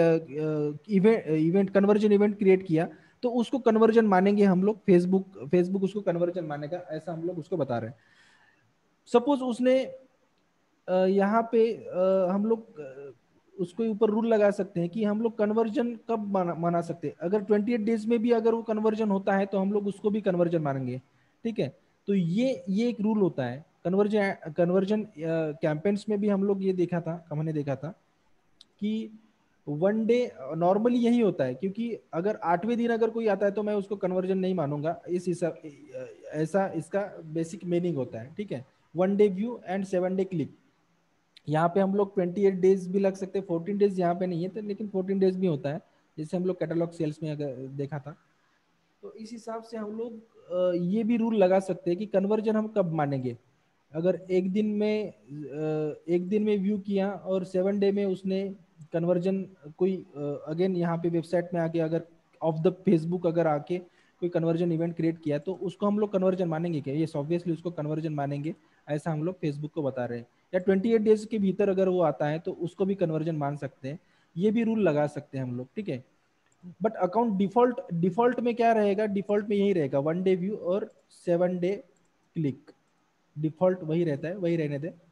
event event conversion event create किया, तो उसको कन्वर्जन मानेंगे हम लोग, फेसबुक फेसबुक उसको कन्वर्जन मानेगा, ऐसा हम लोग उसको बता रहे हैं। सपोज उसने अ, यहाँ पे अ, हम लोग अ, उसके ऊपर रूल लगा सकते हैं कि हम लोग कन्वर्जन कब मना, मना सकते हैं, अगर ट्वेंटी एट डेज में भी अगर वो कन्वर्जन होता है तो हम लोग उसको भी कन्वर्जन मानेंगे, ठीक है। तो ये ये एक रूल होता है कन्वर्जन कन्वर्जन कैंपेन्स में भी हम लोग ये देखा था, हमने देखा था कि वन डे नॉर्मली यही होता है, क्योंकि अगर आठवें दिन अगर कोई आता है तो मैं उसको कन्वर्जन नहीं मानूंगा, इस हिसाब, ऐसा इसका बेसिक मीनिंग होता है, ठीक है। One day view and seven day click, यहाँ पे हम लोग ट्वेंटी एट डेज भी लग सकते हैं, फोर्टीन डेज यहाँ पे नहीं है तो, लेकिन फोर्टीन डेज भी होता है, जैसे हम लोग कैटलॉग सेल्स में अगर देखा था। तो इस हिसाब से हम लोग अ, ये भी रूल लगा सकते हैं कि कन्वर्जन हम कब मानेंगे। अगर एक दिन में अ, एक दिन में व्यू किया और सेवन डे में उसने कन्वर्जन कोई अगेन यहाँ पे वेबसाइट में आके अगर ऑफ द फेसबुक अगर आके कोई कन्वर्जन इवेंट क्रिएट किया, तो उसको हम लोग कन्वर्जन मानेंगे क्या, ये ऑब्वियसली उसको कन्वर्जन मानेंगे, ऐसा हम लोग फेसबुक को बता रहे हैं। या ट्वेंटी एट डेज के भीतर अगर वो आता है तो उसको भी कन्वर्जन मान सकते हैं, ये भी रूल लगा सकते हैं हम लोग, ठीक है। बट अकाउंट डिफॉल्ट डिफॉल्ट में क्या रहेगा, डिफॉल्ट में यही रहेगा वन डे व्यू और सेवन डे क्लिक, डिफॉल्ट वही रहता है, वही रहने दे।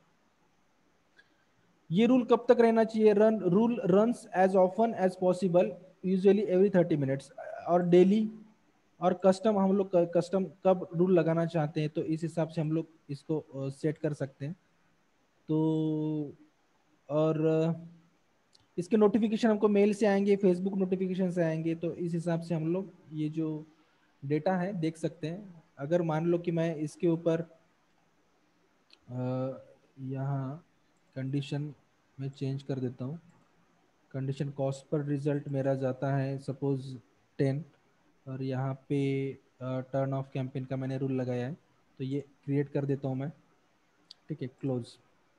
ये रूल कब तक रहना चाहिए, run rule runs as often as possible, usually every thirty minutes, और डेली और कस्टम, हम लोग कस्टम कब रूल लगाना चाहते हैं तो इस हिसाब से हम लोग इसको सेट कर सकते हैं। तो और इसके नोटिफिकेशन हमको मेल से आएंगे, फेसबुक नोटिफिकेशन से आएंगे, तो इस हिसाब से हम लोग ये जो डेटा है देख सकते हैं। अगर मान लो कि मैं इसके ऊपर यहाँ कंडीशन में चेंज कर देता हूँ, कंडीशन कॉस्ट पर रिजल्ट मेरा जाता है सपोज टेन, और यहाँ पे टर्न ऑफ कैंपेन का मैंने रूल लगाया है, तो ये क्रिएट कर देता हूँ मैं, ठीक है, क्लोज।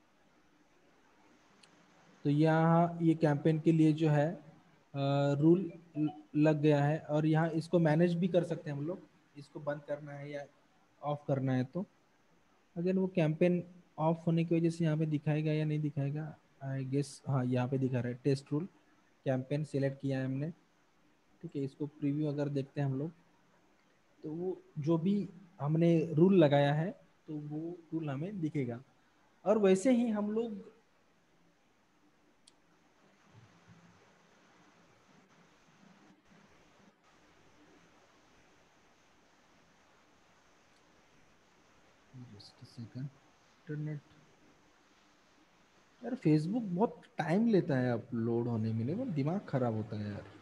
तो यहाँ ये कैंपेन के लिए जो है रूल लग गया है, और यहाँ इसको मैनेज भी कर सकते हैं हम लोग, इसको बंद करना है या ऑफ करना है। तो अगर वो कैंपेन ऑफ होने की वजह से यहाँ पे दिखाएगा या नहीं दिखाएगा, आई गेस हाँ यहाँ पे दिखा रहा है, टेस्ट रूल कैंपेन सेलेक्ट किया है हमने, ठीक है। इसको प्रीव्यू अगर देखते हैं हम लोग, तो वो जो भी हमने रूल लगाया है तो वो रूल हमें दिखेगा। और वैसे ही हम लोग जस्ट सेकंड। इंटरनेट, यार फेसबुक बहुत टाइम लेता है अपलोड होने में, वो दिमाग खराब होता है यार।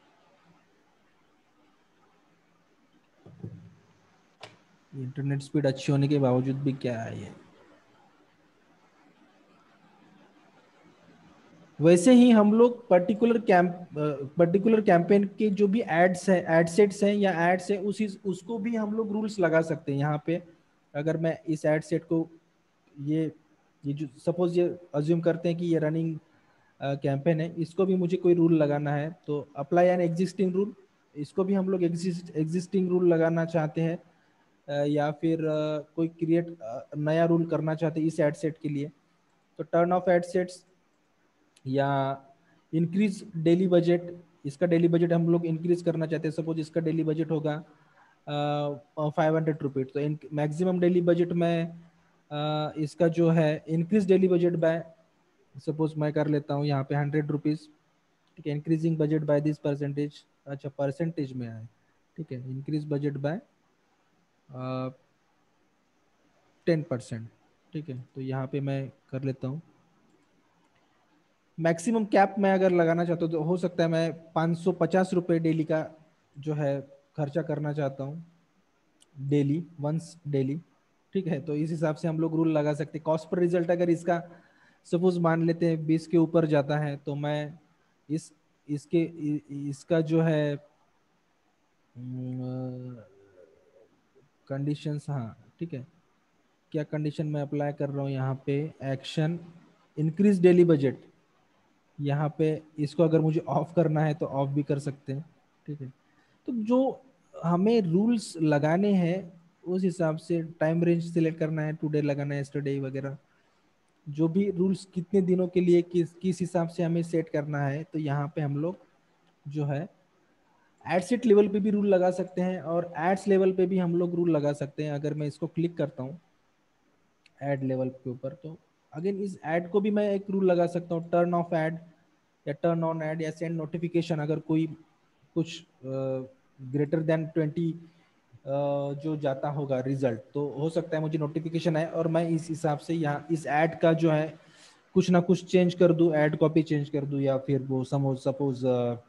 इंटरनेट स्पीड अच्छी होने के बावजूद भी क्या है ये। वैसे ही हम लोग पर्टिकुलर कैंप पर्टिकुलर कैंपेन के जो भी एड्स है, एड सेट्स हैं या एड्स है, उसी उसको भी हम लोग रूल्स लगा सकते हैं यहाँ पे। अगर मैं इस एड सेट को, ये ये जो सपोज ये अज्यूम करते हैं कि ये रनिंग कैंपेन है, इसको भी मुझे कोई रूल लगाना है तो अप्लाई एन एग्जिस्टिंग रूल, इसको भी हम लोग एग्जिस्ट एग्जिस्टिंग रूल लगाना चाहते हैं, अ, या फिर अ, कोई क्रिएट नया रूल करना चाहते हैं इस एड सेट के लिए, तो टर्न ऑफ एड सेट्स या इंक्रीज डेली बजट, इसका डेली बजट हम लोग इंक्रीज करना चाहते हैं। सपोज इसका डेली बजट होगा फाइव हंड्रेड रुपीज, तो मैक्सिमम डेली बजट में uh, इसका जो है increase daily budget by, suppose मैं कर लेता हूँ यहाँ पे हंड्रेड रुपीज, ठीक है। Increasing budget by this percentage, अच्छा परसेंटेज में आए, ठीक है। Increase budget by ten percent, ठीक है। तो यहाँ पे मैं कर लेता हूँ मैक्सिमम कैप। मैं अगर लगाना चाहता हूँ तो हो सकता है मैं पाँच सौ पचास रुपये डेली का जो है खर्चा करना चाहता हूँ, डेली वंस डेली, ठीक है। तो इस हिसाब से हम लोग रूल लगा सकते हैं। कॉस्ट पर रिजल्ट अगर इसका सपोज मान लेते हैं बीस के ऊपर जाता है, तो मैं इस इसके इसका जो है कंडीशंस, हाँ ठीक है, क्या कंडीशन मैं अप्लाई कर रहा हूँ यहाँ पे, एक्शन इंक्रीज डेली बजट, यहाँ पे इसको अगर मुझे ऑफ करना है तो ऑफ भी कर सकते हैं, ठीक है। तो जो हमें रूल्स लगाने हैं उस हिसाब से टाइम रेंज सिलेक्ट करना है, टुडे लगाना है, यस्टरडे वगैरह, जो भी रूल्स कितने दिनों के लिए किस किस हिसाब से हमें सेट करना है, तो यहाँ पे हम लोग जो है एड सेट लेवल पे भी रूल लगा सकते हैं और एड्स लेवल पे भी हम लोग रूल लगा सकते हैं। अगर मैं इसको क्लिक करता हूँ एड लेवल के ऊपर, तो अगेन इस एड को भी मैं एक रूल लगा सकता हूँ, टर्न ऑफ एड या टर्न ऑन एड या सेंड नोटिफिकेशन। अगर कोई कुछ ग्रेटर देन ट्वेंटी जो जाता होगा रिजल्ट, तो हो सकता है मुझे नोटिफिकेशन आए और मैं इस हिसाब से यहाँ इस ऐड का जो है कुछ ना कुछ चेंज कर दूँ, ऐड कॉपी चेंज कर दूँ, या फिर वो suppose suppose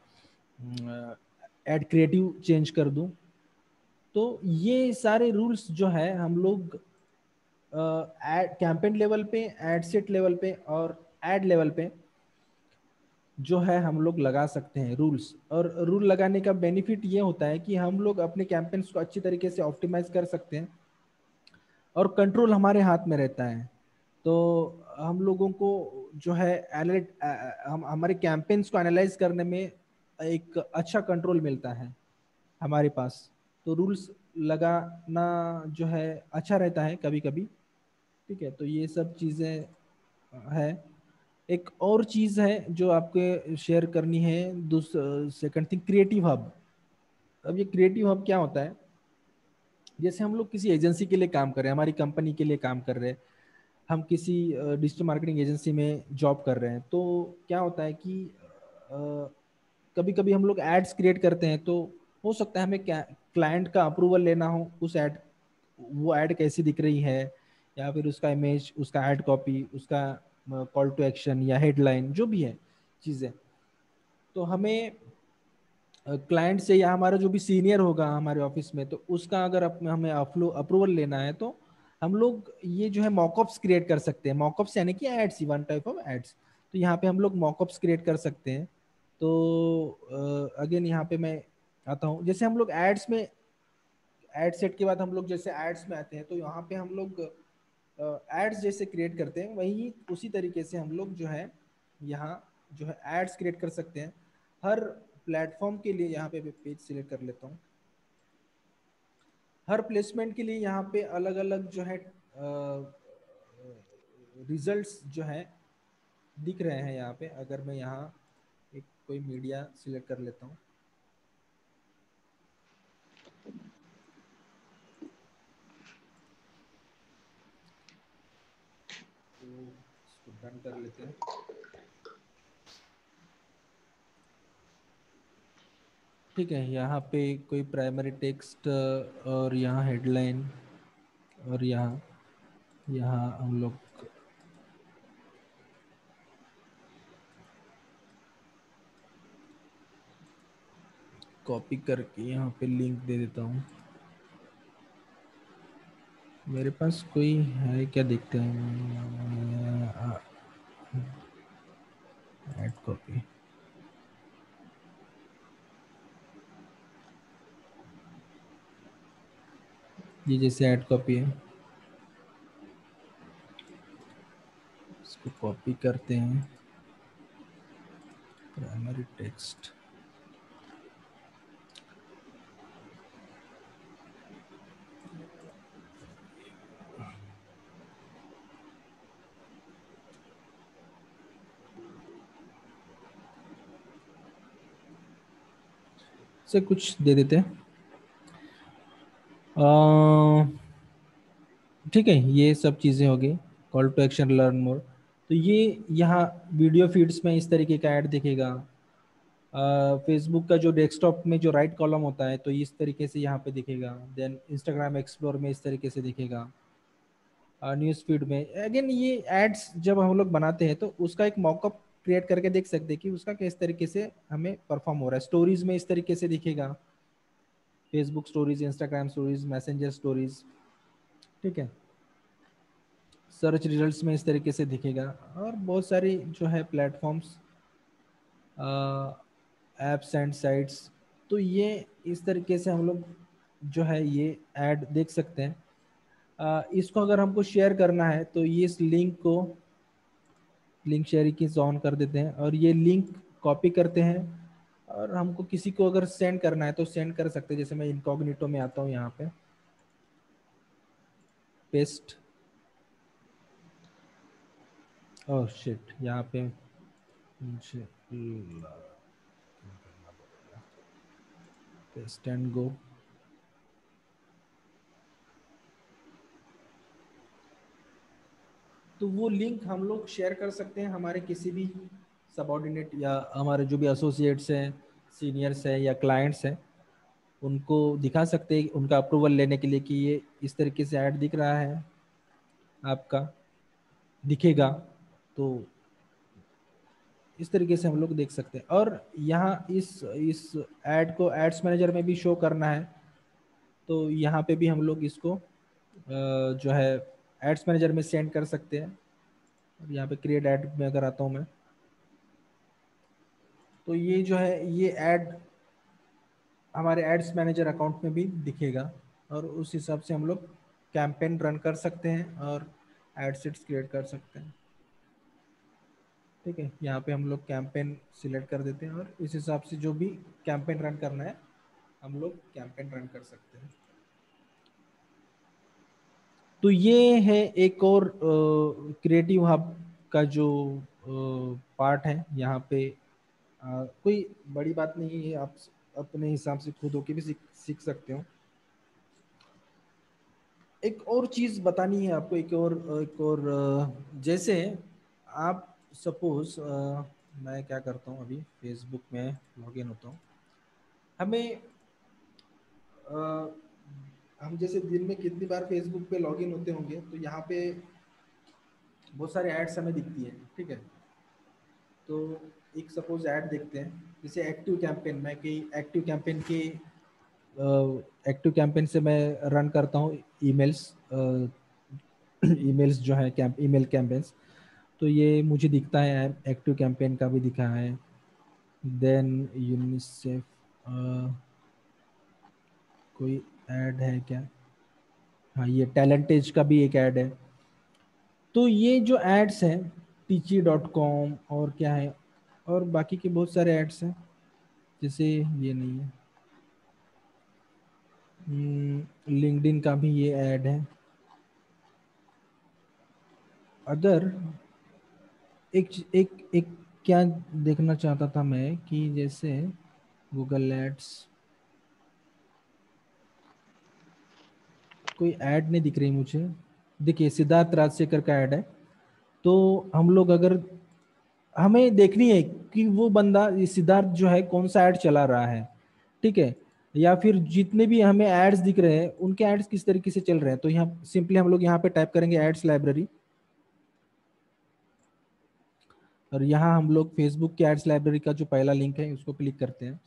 ad creative change कर दूँ। तो ये सारे रूल्स जो है हम लोग कैंपेन लेवल पे, एड सेट लेवल पे और एड लेवल पे जो है हम लोग लगा सकते हैं रूल्स। और रूल लगाने का बेनिफिट ये होता है कि हम लोग अपने कैंपेन्स को अच्छी तरीके से ऑप्टिमाइज कर सकते हैं और कंट्रोल हमारे हाथ में रहता है। तो हम लोगों को जो है एनालिट हम हमारे कैंपेन्स को एनालाइज करने में एक अच्छा कंट्रोल मिलता है हमारे पास। तो रूल्स लगाना जो है अच्छा रहता है कभी कभी, ठीक है। तो ये सब चीज़ें है। एक और चीज़ है जो आपके शेयर करनी है, दूस सेकंड थिंग, क्रिएटिव हब। अब ये क्रिएटिव हब क्या होता है, जैसे हम लोग किसी एजेंसी के लिए काम कर रहे हैं, हमारी कंपनी के लिए काम कर रहे हैं, हम किसी डिजिटल मार्केटिंग एजेंसी में जॉब कर रहे हैं, तो क्या होता है कि कभी कभी हम लोग एड्स क्रिएट करते हैं, तो हो सकता है हमें क्लाइंट का अप्रूवल लेना हो उस एड, वो ऐड कैसी दिख रही है, या फिर उसका इमेज, उसका ऐड कॉपी, उसका कॉल टू एक्शन या हेडलाइन, जो भी है चीज़ें, तो हमें क्लाइंट से या हमारा जो भी सीनियर होगा हमारे ऑफिस में, तो उसका अगर अप, हमें अप्रूवल लेना है, तो हम लोग ये जो है मॉकअप्स क्रिएट कर सकते हैं। मॉकअप्स यानी कि ads, one type of ads. तो यहाँ पे हम लोग मॉकअप्स क्रिएट कर सकते हैं। तो अगेन यहाँ पे मैं आता हूँ, जैसे हम लोग एड्स में, एड सेट के बाद हम लोग जैसे एड्स में आते हैं, तो यहाँ पे हम लोग एड्स जैसे क्रिएट करते हैं, वही उसी तरीके से हम लोग जो है यहाँ जो है एड्स क्रिएट कर सकते हैं हर प्लेटफॉर्म के लिए। यहाँ पे पेज सिलेक्ट कर लेता हूँ। हर प्लेसमेंट के लिए यहाँ पे अलग अलग जो है रिजल्ट्स जो है दिख रहे हैं यहाँ पे। अगर मैं यहाँ एक कोई मीडिया सिलेक्ट कर लेता हूँ, तो इसको डन कर लेते हैं। ठीक है, यहाँ पे कोई प्राइमरी टेक्स्ट और यहाँ हेडलाइन और यहाँ यहाँ हम लोग कॉपी करके यहाँ पे लिंक दे देता हूँ। मेरे पास कोई है क्या, देखते हैं। ऐड कॉपी, ये जैसे ऐड कॉपी है, इसको कॉपी करते हैं, प्राइमरी टेक्स्ट, से कुछ दे देते हैं। ठीक है, ये सब चीज़ें हो गई। Call to action, learn more, तो ये यहाँ वीडियो फीड्स में इस तरीके का ऐड दिखेगा। फेसबुक का जो डेस्कटॉप में जो राइट कॉलम होता है तो इस तरीके से यहाँ पे दिखेगा। देन इंस्टाग्राम एक्सप्लोर में इस तरीके से दिखेगा। न्यूज़ फीड में अगेन ये एड्स जब हम लोग बनाते हैं तो उसका एक मॉकअप क्रिएट करके देख सकते हैं कि उसका किस तरीके से हमें परफॉर्म हो रहा है। स्टोरीज में इस तरीके से दिखेगा, Facebook stories, Instagram stories, Messenger stories, ठीक है। सर्च रिजल्ट्स में इस तरीके से दिखेगा, और बहुत सारी जो है प्लेटफॉर्म्स, एप्स एंड साइट्स, तो ये इस तरीके से हम लोग जो है ये ऐड देख सकते हैं। आ, इसको अगर हमको शेयर करना है तो ये इस लिंक को, लिंक शेयरिंग की ऑन कर देते हैं और ये लिंक कॉपी करते हैं, और हमको किसी को अगर सेंड करना है तो सेंड कर सकते हैं। जैसे मैं इनकॉग्निटो में आता हूँ, यहाँ पे पेस्ट, ओह शिट, यहाँ पे मुझे पेस्ट एंड गो। तो वो लिंक हम लोग शेयर कर सकते हैं हमारे किसी भी सबऑर्डिनेट या हमारे जो भी एसोसिएट्स हैं, सीनियर्स हैं या क्लाइंट्स हैं, उनको दिखा सकते हैं उनका अप्रूवल लेने के लिए कि ये इस तरीके से ऐड दिख रहा है, आपका दिखेगा। तो इस तरीके से हम लोग देख सकते हैं। और यहाँ इस इस ऐड को एड्स मैनेजर में भी शो करना है, तो यहाँ पे भी हम लोग इसको जो है एड्स मैनेजर में सेंड कर सकते हैं। और यहाँ पे क्रिएट ऐड में अगर आता हूँ मैं, तो ये जो है ये ऐड हमारे एड्स मैनेजर अकाउंट में भी दिखेगा, और उस हिसाब से हम लोग कैंपेन रन कर सकते हैं और एड सेट्स क्रिएट कर सकते हैं। ठीक है, यहाँ पे हम लोग कैंपेन सिलेक्ट कर देते हैं और इस हिसाब से जो भी कैंपेन रन करना है हम लोग कैंपेन रन कर सकते हैं। तो ये है एक और क्रिएटिव हब का जो पार्ट है। यहाँ पे आ, कोई बड़ी बात नहीं है, आप अपने हिसाब से खुद होके भी सीख सीख सकते हो। एक और चीज़ बतानी है आपको, एक और एक और जैसे आप सपोज, मैं क्या करता हूँ अभी फेसबुक में लॉगिन होता हूँ, हमें आ, हम जैसे दिन में कितनी बार फेसबुक पे लॉगिन होते होंगे, तो यहाँ पे बहुत सारे एड्स हमें दिखती है। ठीक है, तो एक सपोज ऐड देखते हैं, जैसे एक्टिव कैंपेन, मैं कई एक्टिव कैंपेन के एक्टिव कैंपेन से मैं रन करता हूँ ईमेल्स, ईमेल्स जो है कैंप ईमेल कैंपेन्स, तो ये मुझे दिखता है। एक्टिव कैंपेन का भी दिखा है। देन यूनिसेफ, कोई ऐड है क्या, हाँ ये टैलेंटेज का भी एक ऐड है। तो ये जो एड्स हैं टीची डॉट कॉम और क्या है, और बाकी के बहुत सारे एड्स हैं, जैसे ये नहीं है, लिंक्डइन का भी ये ऐड है। अगर एक एक एक क्या देखना चाहता था मैं कि जैसे गूगल एड्स, कोई ऐड नहीं दिख रही मुझे। देखिए सिद्धार्थ राजशेखर का ऐड है, तो हम लोग अगर हमें देखनी है कि वो बंदा सिद्धार्थ जो है कौन सा ऐड चला रहा है। ठीक है, या फिर जितने भी हमें एड्स दिख रहे हैं उनके एड्स किस तरीके से चल रहे हैं। तो यहाँ सिंपली हम लोग यहाँ पे टाइप करेंगे एड्स लाइब्रेरी, और यहाँ हम लोग फेसबुक के एड्स लाइब्रेरी का जो पहला लिंक है उसको क्लिक करते हैं।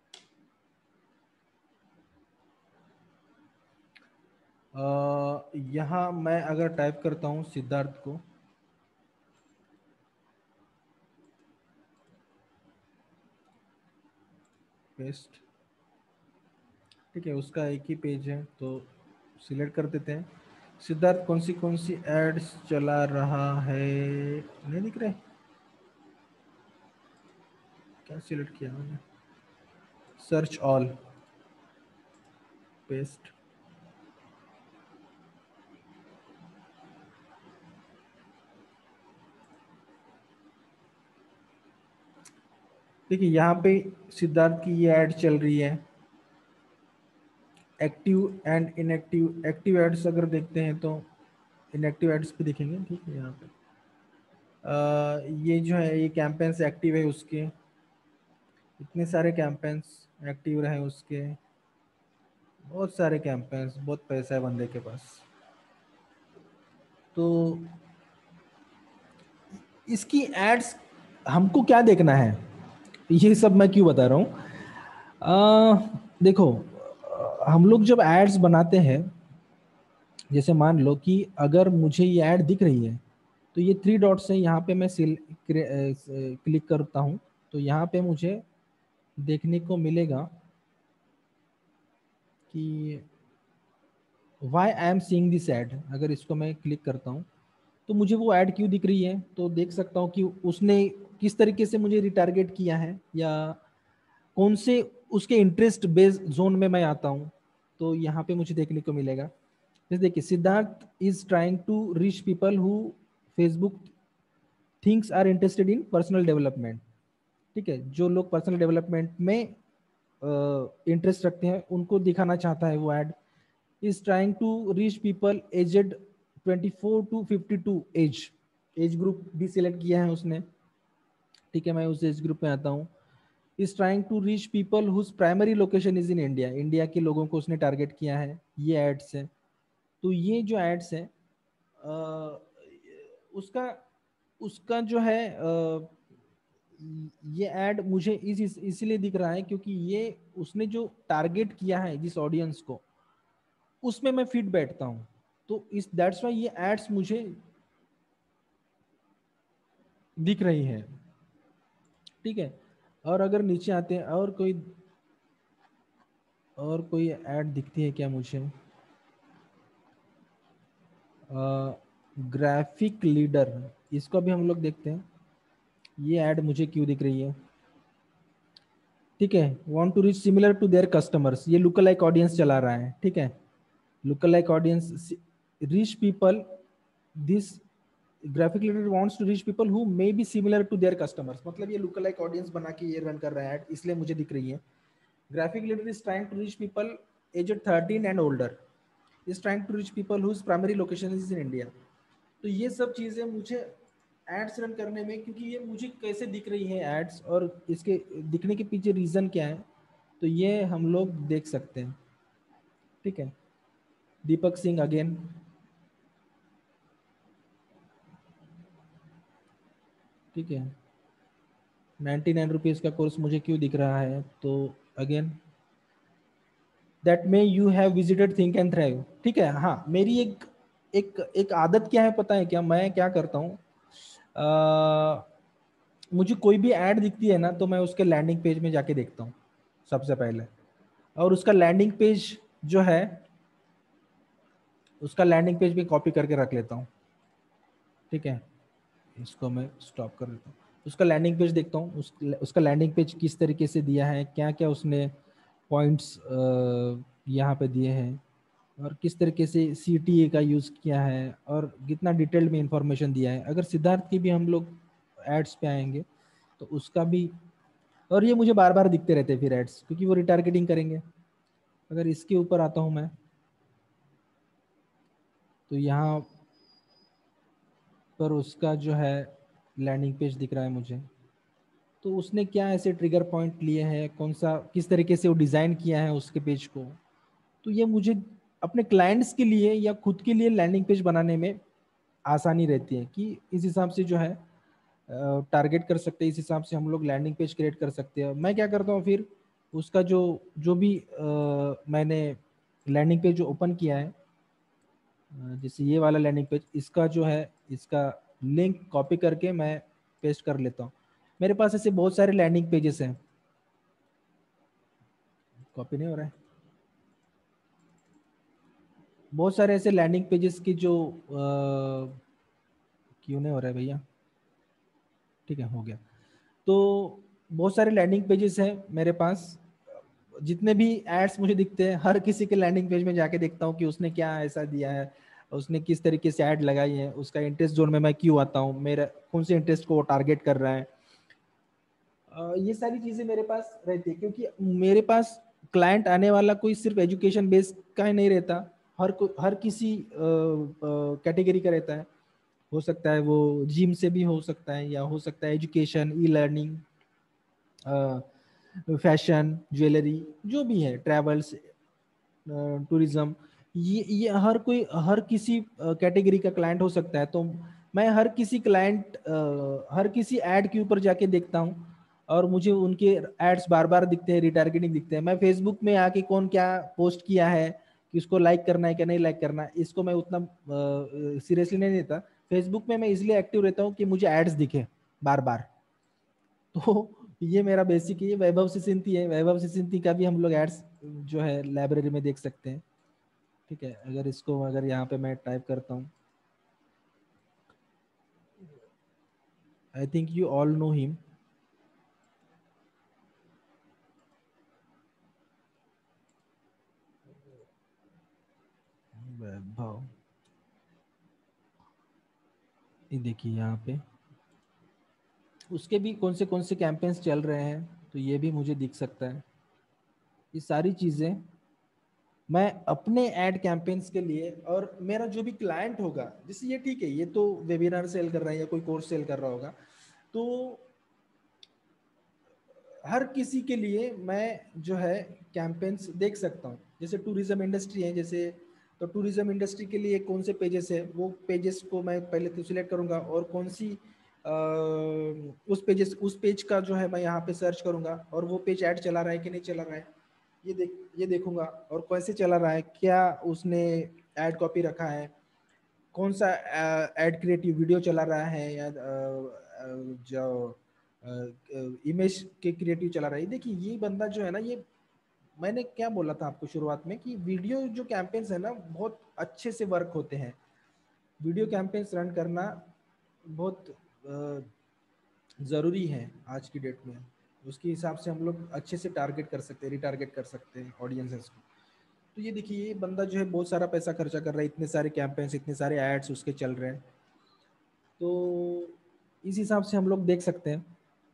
यहाँ मैं अगर टाइप करता हूँ सिद्धार्थ को, पेस्ट, ठीक है, उसका एक ही पेज है तो सिलेक्ट कर देते हैं। सिद्धार्थ कौन सी कौन सी एड्स चला रहा है, नहीं दिख रहे, क्या सिलेक्ट किया मैंने, सर्च ऑल, पेस्ट, देखिए यहाँ पे सिद्धार्थ की ये ऐड चल रही है। Active and inactive, active ads अगर देखते हैं तो इनएक्टिव एड्स पे दिखेंगे, ठीक है। यहाँ पे आ, ये जो है ये कैंपेन्स एक्टिव है उसके, इतने सारे कैंपेन्स एक्टिव रहे उसके, बहुत सारे कैंपेन्स, बहुत पैसा है बंदे के पास। तो इसकी एड्स हमको क्या देखना है, ये सब मैं क्यों बता रहा हूँ। आ, देखो हम लोग जब एड्स बनाते हैं, जैसे मान लो कि अगर मुझे ये ऐड दिख रही है तो ये थ्री डॉट्स है, यहाँ पे मैं क्लिक करता हूँ तो यहाँ पे मुझे देखने को मिलेगा कि why I am seeing this ad. अगर इसको मैं क्लिक करता हूँ तो मुझे वो ऐड क्यों दिख रही है, तो देख सकता हूँ कि उसने किस तरीके से मुझे रिटारगेट किया है या कौन से उसके इंटरेस्ट बेस्ड जोन में मैं आता हूँ, तो यहाँ पे मुझे देखने को मिलेगा। जैसे देखिए Siddharth is trying to reach people who Facebook thinks are interested in personal development, ठीक है, जो लोग पर्सनल डेवलपमेंट में इंटरेस्ट uh, रखते हैं उनको दिखाना चाहता है वो ad. Is trying to reach people aged twenty four to fifty two age, age group भी सिलेक्ट किया है उसने, ठीक है, मैं उस एज ग्रुप में आता हूँ। Is trying to reach people whose primary location is in India, India के लोगों को उसने टारगेट किया है, ये एड्स है। तो ये जो एड्स है आ, उसका उसका जो है आ, ये ऐड मुझे इस इस- इसलिए दिख रहा है क्योंकि ये उसने जो टारगेट किया है जिस ऑडियंस को, उसमें मैं फिट बैठता हूँ, तो इस दैट्स वाई ये एड्स मुझे दिख रही है, ठीक है। और अगर नीचे आते हैं और कोई और कोई ऐड दिखती है क्या मुझे, ग्राफिक लीडर, इसको भी हम लोग देखते हैं, ये ऐड मुझे क्यों दिख रही है, ठीक है। Want to reach similar to their customers, ये लुक लाइक ऑडियंस चला रहा है, ठीक है, lookalike audience, reach people, this Graphic Leader wants to reach people who may be similar to their customers, मतलब ये लुक लाइक ऑडियंस बना के ये रन कर रहा है ऐड, इसलिए मुझे दिख रही है। Graphic Leader is trying to reach people aged thirteen and older, is trying to reach people whose primary location is in India. तो ये सब चीज़ें मुझे एड्स रन करने में, क्योंकि ये मुझे कैसे दिख रही है एड्स और इसके दिखने के पीछे रीज़न क्या है, तो ये हम लोग देख सकते हैं, ठीक है। दीपक सिंह अगेन, ठीक है, नाइन्टी नाइन रुपीज़ का कोर्स मुझे क्यों दिख रहा है, तो again that may you have visited Think and Thrive, ठीक है। हाँ मेरी एक एक एक आदत क्या है पता है क्या, मैं क्या करता हूँ, मुझे कोई भी ऐड दिखती है ना तो मैं उसके लैंडिंग पेज में जाके देखता हूँ सबसे पहले, और उसका लैंडिंग पेज जो है उसका लैंडिंग पेज भी कॉपी करके रख लेता हूँ, ठीक है। इसको मैं स्टॉप कर देता हूँ, उसका लैंडिंग पेज देखता हूँ, उस, उसका लैंडिंग पेज किस तरीके से दिया है, क्या क्या उसने पॉइंट्स यहाँ पे दिए हैं, और किस तरीके से सी टी ए का यूज़ किया है, और कितना डिटेल्ड में इंफॉर्मेशन दिया है। अगर सिद्धार्थ की भी हम लोग एड्स पे आएंगे तो उसका भी, और ये मुझे बार बार दिखते रहते हैं फिर एड्स, क्योंकि वो रिटारगेटिंग करेंगे। अगर इसके ऊपर आता हूँ मैं तो यहाँ पर उसका जो है लैंडिंग पेज दिख रहा है मुझे, तो उसने क्या ऐसे ट्रिगर पॉइंट लिए हैं, कौन सा किस तरीके से वो डिज़ाइन किया है उसके पेज को, तो ये मुझे अपने क्लाइंट्स के लिए या खुद के लिए लैंडिंग पेज बनाने में आसानी रहती है कि इस हिसाब से जो है टारगेट कर सकते हैं, इस हिसाब से हम लोग लैंडिंग पेज क्रिएट कर सकते हैं। मैं क्या करता हूँ फिर उसका जो जो भी आ, मैंने लैंडिंग पेज जो ओपन किया है, जैसे ये वाला लैंडिंग पेज, इसका जो है इसका लिंक कॉपी करके मैं पेस्ट कर लेता हूँ। मेरे पास ऐसे बहुत सारे लैंडिंग पेजेस हैं। कॉपी नहीं हो रहा है। बहुत सारे ऐसे लैंडिंग पेजेस की जो आ, क्यों नहीं हो रहा है भैया, ठीक है हो गया। तो बहुत सारे लैंडिंग पेजेस हैं मेरे पास, जितने भी एड्स मुझे दिखते हैं हर किसी के लैंडिंग पेज में जाके देखता हूँ कि उसने क्या ऐसा दिया है, उसने किस तरीके से ऐड लगाई है, उसका इंटरेस्ट जोन में मैं क्यों आता हूँ, मेरा कौन से इंटरेस्ट को वो टारगेट कर रहा है। ये सारी चीजें मेरे पास रहती है, क्योंकि मेरे पास क्लाइंट आने वाला कोई सिर्फ एजुकेशन बेस का ही नहीं रहता, हर को हर किसी कैटेगरी का रहता है। हो सकता है वो जिम से भी हो सकता है, या हो सकता है education, e learning, fashion, jewellery, जो भी है, ट्रैवल्स, टूरिज्म, ये ये हर कोई हर किसी कैटेगरी का क्लाइंट हो सकता है। तो मैं हर किसी क्लाइंट हर किसी ऐड के ऊपर जाके देखता हूँ और मुझे उनके एड्स बार बार दिखते हैं, रिटारगेटिंग दिखते हैं। मैं फेसबुक में आके कौन क्या पोस्ट किया है, कि उसको लाइक करना है क्या नहीं लाइक करना है, इसको मैं उतना सीरियसली नहीं लेता। फेसबुक में मैं इसलिए एक्टिव रहता हूँ कि मुझे एड्स दिखे बार बार। तो ये मेरा बेसिक ये वैभव सिसिंती है। वैभव सिसिंती का भी हम लोग एड्स जो है लाइब्रेरी में देख सकते हैं। ठीक है, अगर इसको अगर यहाँ पे मैं टाइप करता हूँ, I think you all know him. Vaibhav, ये देखिए यहाँ पे उसके भी कौन से कौन से कैंपेन्स चल रहे हैं, तो ये भी मुझे दिख सकता है। ये सारी चीज़ें मैं अपने एड कैंपेन्स के लिए, और मेरा जो भी क्लाइंट होगा, जैसे ये ठीक है ये तो वेबिनार सेल कर रहा है या कोई कोर्स सेल कर रहा होगा, तो हर किसी के लिए मैं जो है कैंपेन्स देख सकता हूँ। जैसे टूरिज्म इंडस्ट्री है, जैसे तो टूरिज्म इंडस्ट्री के लिए कौन से पेजेस है, वो पेजेस को मैं पहले तो सिलेक्ट करूँगा, और कौन सी आ, उस पेजेस उस पेज का जो है मैं यहाँ पे सर्च करूँगा, और वो पेज ऐड चला रहा है कि नहीं चला रहा है ये देख ये देखूंगा, और कैसे चला रहा है, क्या उसने ऐड कॉपी रखा है, कौन सा ऐड क्रिएटिव वीडियो चला रहा है, या जो इमेज के क्रिएटिव चला रहा है। देखिए ये बंदा जो है ना, ये मैंने क्या बोला था आपको शुरुआत में कि वीडियो जो कैंपेन्स है ना बहुत अच्छे से वर्क होते हैं। वीडियो कैंपेन्स रन करना बहुत ज़रूरी है आज की डेट में। उसके हिसाब से हम लोग अच्छे से टारगेट कर सकते हैं, रिटारगेट कर सकते हैं ऑडियंसेस को। तो ये देखिए ये बंदा जो है बहुत सारा पैसा खर्चा कर रहा है, इतने सारे कैंपेन्स, इतने सारे एड्स उसके चल रहे हैं। तो इस हिसाब से हम लोग देख सकते हैं।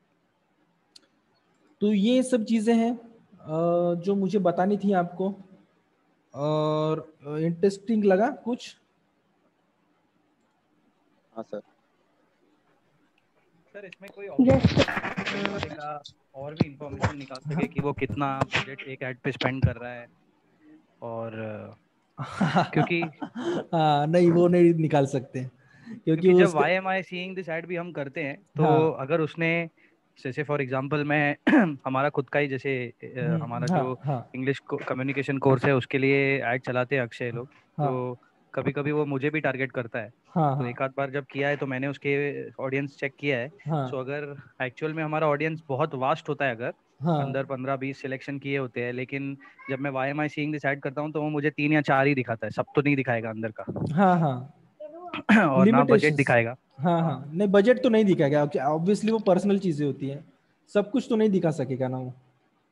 तो ये सब चीज़ें हैं जो मुझे बतानी थी आपको। और इंटरेस्टिंग लगा कुछ? हाँ सर। सर इसमें कोई Yes, ऑप्शन वाले का और भी इंफॉर्मेशन निकाल सके कि वो कितना बजट एक ऐड पे स्पेंड कर रहा है, और क्योंकि हाँ नहीं वो नहीं निकाल सकते, क्योंकि, क्योंकि जब उसका why am I seeing this ad भी हम करते हैं तो हाँ अगर उसने जैसे फॉर एग्जांपल मैं हमारा खुद का ही जैसे अ, हमारा हाँ जो हाँ इंग्लिश कम्युनिकेशन कोर्स है उसके लिए ऐड चलाते हैं अक्षय लोग, हाँ तो कभी कभी वो मुझे भी टारगेट करता है। हाँ तो हाँ एक आध बार जब किया है तो मैंने उसके ऑडियंस चेक किया है। सो हाँ अगर एक्चुअल में हमारा ऑडियंस बहुत वास्ट होता है, अगर हाँ अंदर पंद्रह बीस सिलेक्शन किए होते हैं, लेकिन जब मैं why am I seeing this ad करता हूँ तो वो मुझे तीन या चार ही दिखाता है, सब तो नहीं दिखाएगा अंदर का। हाँ हाँ और ना बजट लिमिटेशंस। दिखाएगा। हाँ हाँ नहीं बजट तो नहीं दिखाएगा, ऑब्वियसली वो पर्सनल चीजें होती हैं, सब कुछ तो नहीं दिखा सकेगा ना वो।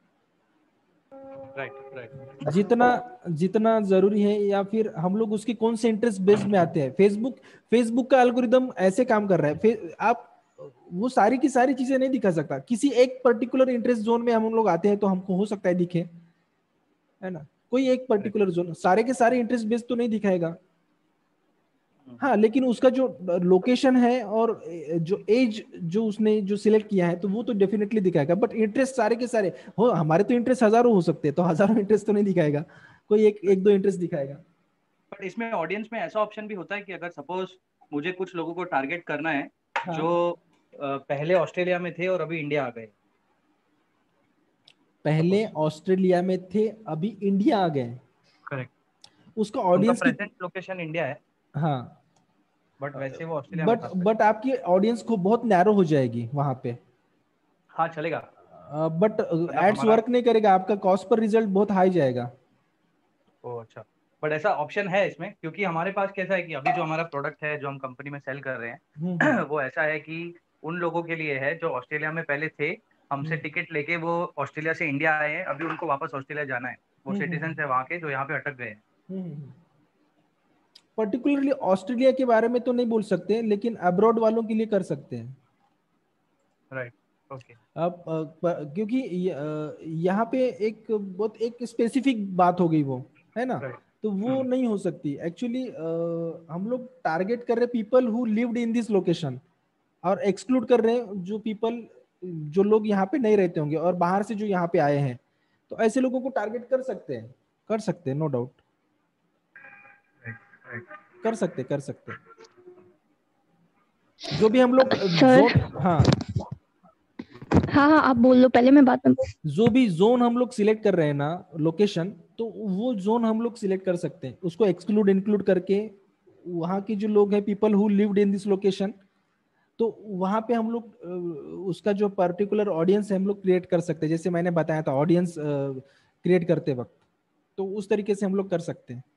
Right right. जितना जितना जरूरी है, या फिर हम लोग उसके कौन से इंटरेस्ट बेस्ड में आते हैं। फेसबुक फेसबुक का एल्गोरिदम ऐसे काम कर रहा है, फे- आप वो सारी की सारी चीजें नहीं दिखा सकता। किसी एक पर्टिकुलर इंटरेस्ट जोन में हम लोग आते हैं तो हमको हो सकता है दिखे, है ना। कोई एक पर्टिकुलर जोन, सारे के सारे इंटरेस्ट बेस्ड तो नहीं दिखाएगा। हाँ, लेकिन उसका जो लोकेशन है और जो एज जो उसने जो सिलेक्ट किया है तो वो तो डेफिनेटली दिखाएगा, बट इंटरेस्ट सारे के सारे हो, हमारे तो इंटरेस्ट हजारों हो सकते हैं, तो हजारों इंटरेस्ट तो नहीं दिखाएगा, कोई एक एक दो इंटरेस्ट दिखाएगा। बट इसमें ऑडियंस में ऐसा ऑप्शन भी होता है कि अगर सपोज मुझे कुछ लोगों को टारगेट करना है, हाँ। जो अ, पहले ऑस्ट्रेलिया में थे और अभी इंडिया आ गए। पहले ऑस्ट्रेलिया में थे, अभी इंडिया आ गए। करेक्ट। उसका उनका ऑडियंस की, प्रेजेंट लोकेशन इंडिया है, हाँ, बट वैसे वो ऑस्ट्रेलिया में बट था। बट आपकी ऑडियंस को बहुत नैरो हो जाएगी वहां पे। हाँ चलेगा, बट मतलब एड्स हमारा, वर्क नहीं करेगा, आपका कॉस्ट पर रिजल्ट बहुत हाई जाएगा। ओ अच्छा, बट ऐसा ऑप्शन है इसमें, क्योंकि हमारे पास कैसा है कि अभी जो हमारा प्रोडक्ट है जो हम कंपनी में सेल कर रहे हम्म हम्म, हैं वो ऐसा है कि उन लोगों के लिए है जो ऑस्ट्रेलिया में पहले थे, हमसे हम्म, टिकट लेके वो ऑस्ट्रेलिया से इंडिया आए हैं, अभी उनको वापस ऑस्ट्रेलिया जाना है, वो हम्म, सिटीजन हम्म, है वहाँ के जो यहाँ पे अटक गए हैं। हम्म, हम्म। पर्टिकुलरली ऑस्ट्रेलिया के बारे में तो नहीं बोल सकते, लेकिन अब्रॉड वालों के लिए कर सकते हैं। Right, okay. अब अ, प- क्योंकि य- अ, यहाँ पे एक बहुत एक स्पेसिफिक बात हो गई वो, है ना, राइट। तो वो नहीं हो सकती एक्चुअली। हम लोग टारगेट कर रहे people who lived in this location, और एक्सक्लूड कर रहे हैं जो पीपल, जो लोग यहाँ पे नहीं रहते होंगे और बाहर से जो यहाँ पे आए हैं, तो ऐसे लोगों को टारगेट कर सकते हैं, कर सकते हैं, नो डाउट, कर सकते कर सकते जो भी हम लोग सर, जोन, हाँ, हाँ हाँ आप बोल लो पहले, मैं बाद में बोल। जो भी जोन हम लोग सिलेक्ट कर रहे हैं ना, लोकेशन, तो वो जोन हम लोग सिलेक्ट कर सकते हैं, उसको एक्सक्लूड इंक्लूड करके वहाँ के जो लोग हैं, people who lived in this location, तो वहाँ पे हम लोग अ, उसका जो पर्टिकुलर ऑडियंस है हम लोग क्रिएट कर सकते हैं, जैसे मैंने बताया था ऑडियंस क्रिएट करते वक्त, तो उस तरीके से हम लोग कर सकते हैं।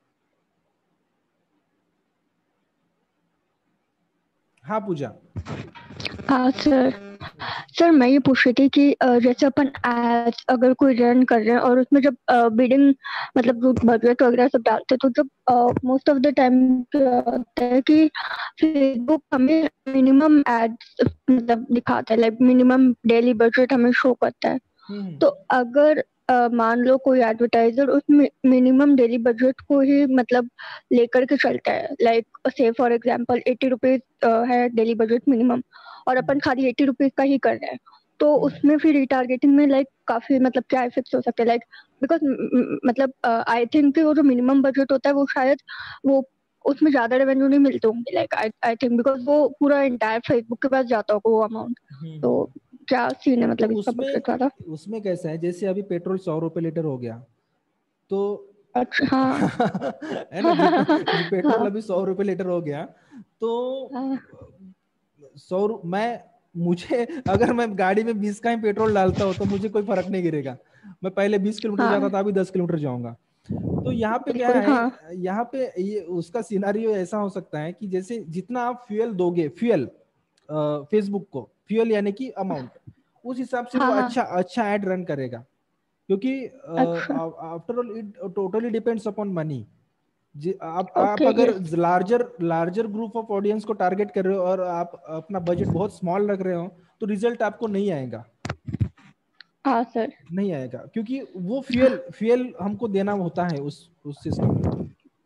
हाँ पूजा। हाँ सर, सर मैं ये पूछ रही थी कि अ, जैसे अपन एड्स अगर कोई रन कर रहे हैं और उसमें जब बिडिंग मतलब जो बजट वगैरह सब डालते हैं, तो जब मोस्ट ऑफ द टाइम क्या होता है कि फेसबुक हमें मिनिमम एड्स मतलब दिखाता है, लाइक मिनिमम डेली बजट हमें शो करता है। हम्म तो अगर अ, मान लो कोई एडवर्टाइजर उस मिनिमम डेली बजट को ही मतलब लेकर के चलता है, लाइक से फॉर एग्जांपल एट्टी रुपीज है डेली बजट मिनिमम, और अपन खाली एट्टी रुपीज का ही कर रहे हैं, तो उसमें फिर रिटारगेटिंग में लाइक काफी मतलब क्या इफेक्ट्स हो सकते हैं, लाइक बिकॉज मतलब आई थिंक वो जो मिनिमम बजट होता है वो शायद वो उसमें ज्यादा रेवेन्यू नहीं मिलते होंगे, लाइक आई थिंक बिकॉज वो पूरा एंटायर फेसबुक के पास जाता होगा वो अमाउंट। हम्म। तो क्या सीन है तो मतलब इसका उसमें बजट वाला? उसमें कैसा है, जैसे अभी पेट्रोल सौ रुपए लीटर हो गया, तो अच्छा हाँ। है ना, जितना पेट्रोल हाँ अभी सौ रुपए लीटर हो गया, तो हाँ सौ रु- मैं मुझे अगर मैं गाड़ी में बीस का ही पेट्रोल डालता हूँ तो मुझे कोई फर्क नहीं गिरेगा, मैं पहले बीस किलोमीटर जाता हाँ था, अभी दस किलोमीटर जाऊंगा। तो यहाँ पे क्या बिल्कुल है, हाँ यहाँ पे ये उसका सिनारियो ऐसा हो सकता है कि जैसे जितना आप फ्यूल दोगे, फ्यूल फेसबुक को फ्यूल यानी कि अमाउंट, उस हिसाब से वो हाँ हाँ अच्छा अच्छा एड रन करेगा, क्योंकि अच्छा after all it totally depends upon money. आप आप ओके अगर yes larger larger group of audience को टारगेट कर रहे हो और आप अपना बजट बहुत स्मॉल रख रहे हो, तो रिजल्ट आपको नहीं आएगा, हाँ सर नहीं आएगा, क्योंकि वो फ्यूल फ्यूल हमको देना होता है उस उस सिस्टम में।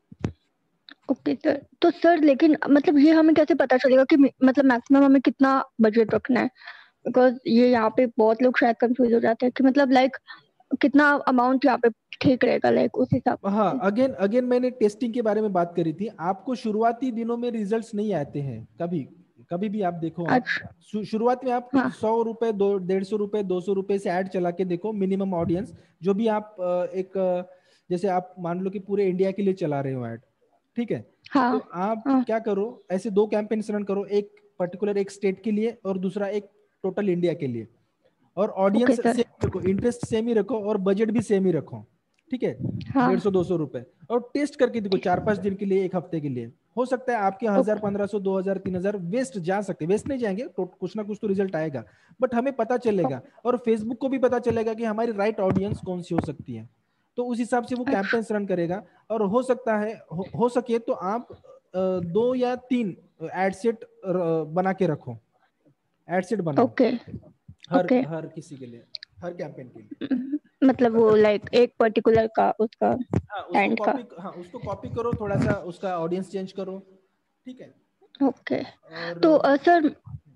Okay sir. तो सर लेकिन मतलब ये हमें कैसे पता चलेगा कि मी- मतलब मैक्सिमम हमें कितना बजट रखना है? बिकॉज ये यहाँ पे बहुत लोग शायद कंफ्यूज हो जाते हैं कि मतलब लाइक कितना अमाउंट यहाँ पे ठीक रहेगा, लाइक उस हिसाब हाँ, से। अगेन अगेन मैंने टेस्टिंग के बारे में बात करी थी, आपको शुरुआती दिनों में रिजल्ट्स नहीं आते हैं कभी, कभी भी आप देखो, आप अच्छा शु- शुरुआत में आप हाँ सौ रुपए, दो डेढ़ सौ रुपए, दो सौ रुपए से ऐड चला के देखो, मिनिमम ऑडियंस जो भी आप अ, एक अ, जैसे आप मान लो कि पूरे इंडिया के लिए चला रहे हो ऐड, ठीक है, तो हाँ आप हाँ क्या करो, ऐसे दो कैंपेन्स रन करो, एक पर्टिकुलर एक स्टेट के लिए और दूसरा एक टोटल इंडिया के लिए, और ओके ऑडियंस सर सेम रखो, इंटरेस्ट सेम ही रखो और बजट भी सेम ही रखो, ठीक है, हाँ डेढ़ सौ दो सौ रुपए, और टेस्ट करके देखो चार पांच दिन के लिए, एक हफ्ते के लिए, हो सकता है आपके हजार, ओके पंद्रह सौ, दो हजार, तीन हजार वेस्ट जा सकते, वेस्ट नहीं जाएंगे, तो कुछ ना कुछ तो रिजल्ट आएगा, बट हमें पता चलेगा, और फेसबुक को भी पता चलेगा कि हमारी राइट ऑडियंस कौन सी हो सकती है, तो उस हिसाब से वो अच्छा कैंपेन्स रन करेगा, और हो सकता है हो, हो सके तो आप अ, दो या तीन एड सेट बना के रखो, एड सेट बनाओ ओके हर ओके हर किसी के लिए, हर कैंपेन के लिए। मतलब वो लाइक एक पर्टिकुलर का उसका हाँ, उसको एंड का। कॉपी हाँ उसको कॉपी करो, थोड़ा सा उसका ऑडियंस चेंज करो, ठीक है। ओके और तो uh, सर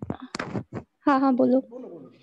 हाँ हाँ बोलो बोलो बोलो।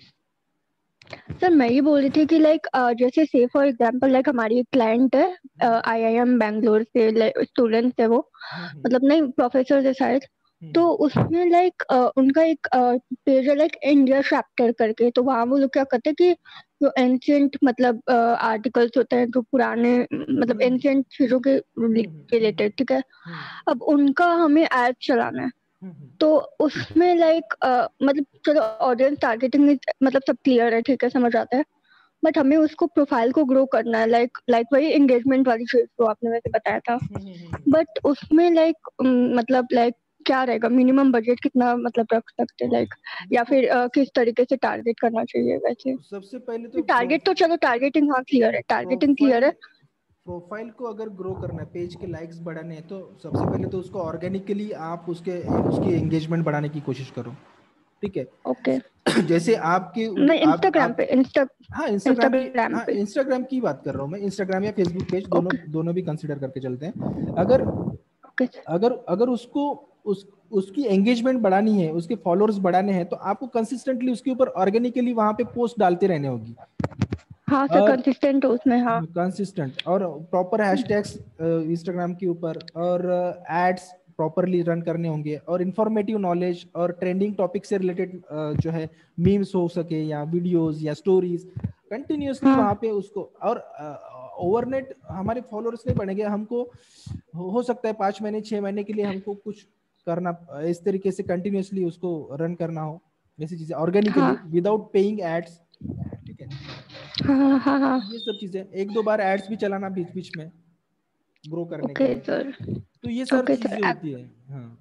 सर मैं ये बोल रही थी कि लाइक जैसे से फॉर एग्जांपल लाइक हमारी एक क्लाइंट है आईआईएम बैंगलोर से, स्टूडेंट है वो, मतलब नहीं प्रोफेसर है शायद। तो उसमें लाइक उनका एक पेज है लाइक इंडिया चैप्टर करके। तो वहाँ वो लोग क्या करते हैं कि जो एंशियंट मतलब आर्टिकल्स होते हैं जो पुराने मतलब एंशियंट चीजों के रिलेटेड, ठीक है। अब उनका हमें ऐड चलाना है तो उसमें लाइक मतलब चलो ऑडियंस टारगेटिंग मतलब सब क्लियर है, ठीक है, समझ आता है। बट हमें उसको प्रोफाइल को ग्रो करना है, लाइक लाइक वही एंगेजमेंट वाली चीज जो आपने वैसे बताया था। बट उसमें लाइक मतलब लाइक क्या रहेगा, मिनिमम बजट कितना मतलब रख सकते हैं लाइक, या फिर uh, किस तरीके से टारगेट करना चाहिए वैसे? सबसे पहले तो टारगेट तो चलो टारगेटिंग हाँ क्लियर है, टारगेटिंग क्लियर है। प्रोफाइल को अगर ग्रो करना है, पेज के लाइक्स बढ़ाने हैं, तो सबसे पहले तो उसको ऑर्गेनिकली आप उसके उसकी एंगेजमेंट बढ़ाने की कोशिश करो, ठीक है। ओके जैसे आपके मैं आप, इंस्टाग्राम आप, पे इंस्टा हाँ इंस्टाग्राम की इंस्टाग्राम हाँ पे इंस्टाग्राम की बात कर रहा हूँ मैं। इंस्टाग्राम या फेसबुक पेज दोनों ओके दोनों भी कंसिडर करके चलते हैं। अगर ओके अगर अगर उसको उस उसकी एंगेजमेंट बढ़ानी है, उसके फॉलोअर्स बढ़ाने हैं, तो आपको कंसिस्टेंटली उसके ऊपर ऑर्गेनिकली वहां पे पोस्ट डालते रहने होगी। हाँ सर और कंसिस्टेंट हो उसमें, हाँ कंसिस्टेंट और प्रॉपर हैशटैग्स इंस्टाग्राम के ऊपर, और एड्स प्रॉपरली रन करने होंगे, और इंफॉर्मेटिव नॉलेज और ट्रेंडिंग टॉपिक से रिलेटेड जो है मीम्स हो सके या वीडियोस या स्टोरीज कंटिन्यूअसली हाँ वहां पे उसको। और ओवरनेट हमारे फॉलोअर्स नहीं बढ़ेंगे, हमको हो, हो सकता है पाँच महीने छह महीने के लिए हमको कुछ करना, इस तरीके से कंटिन्यूअसली उसको रन करना हो, ऐसी चीजें ऑर्गेनिकली हाँ विदाउट पेइंग एड्स, ठीक है। हाँ हाँ हाँ ये सब चीजें, एक दो बार एड्स भी चलाना बीच बीच में ग्रो करने के ओके लिए। सर तो ये सब ओके चीजें सर। होती है। हाँ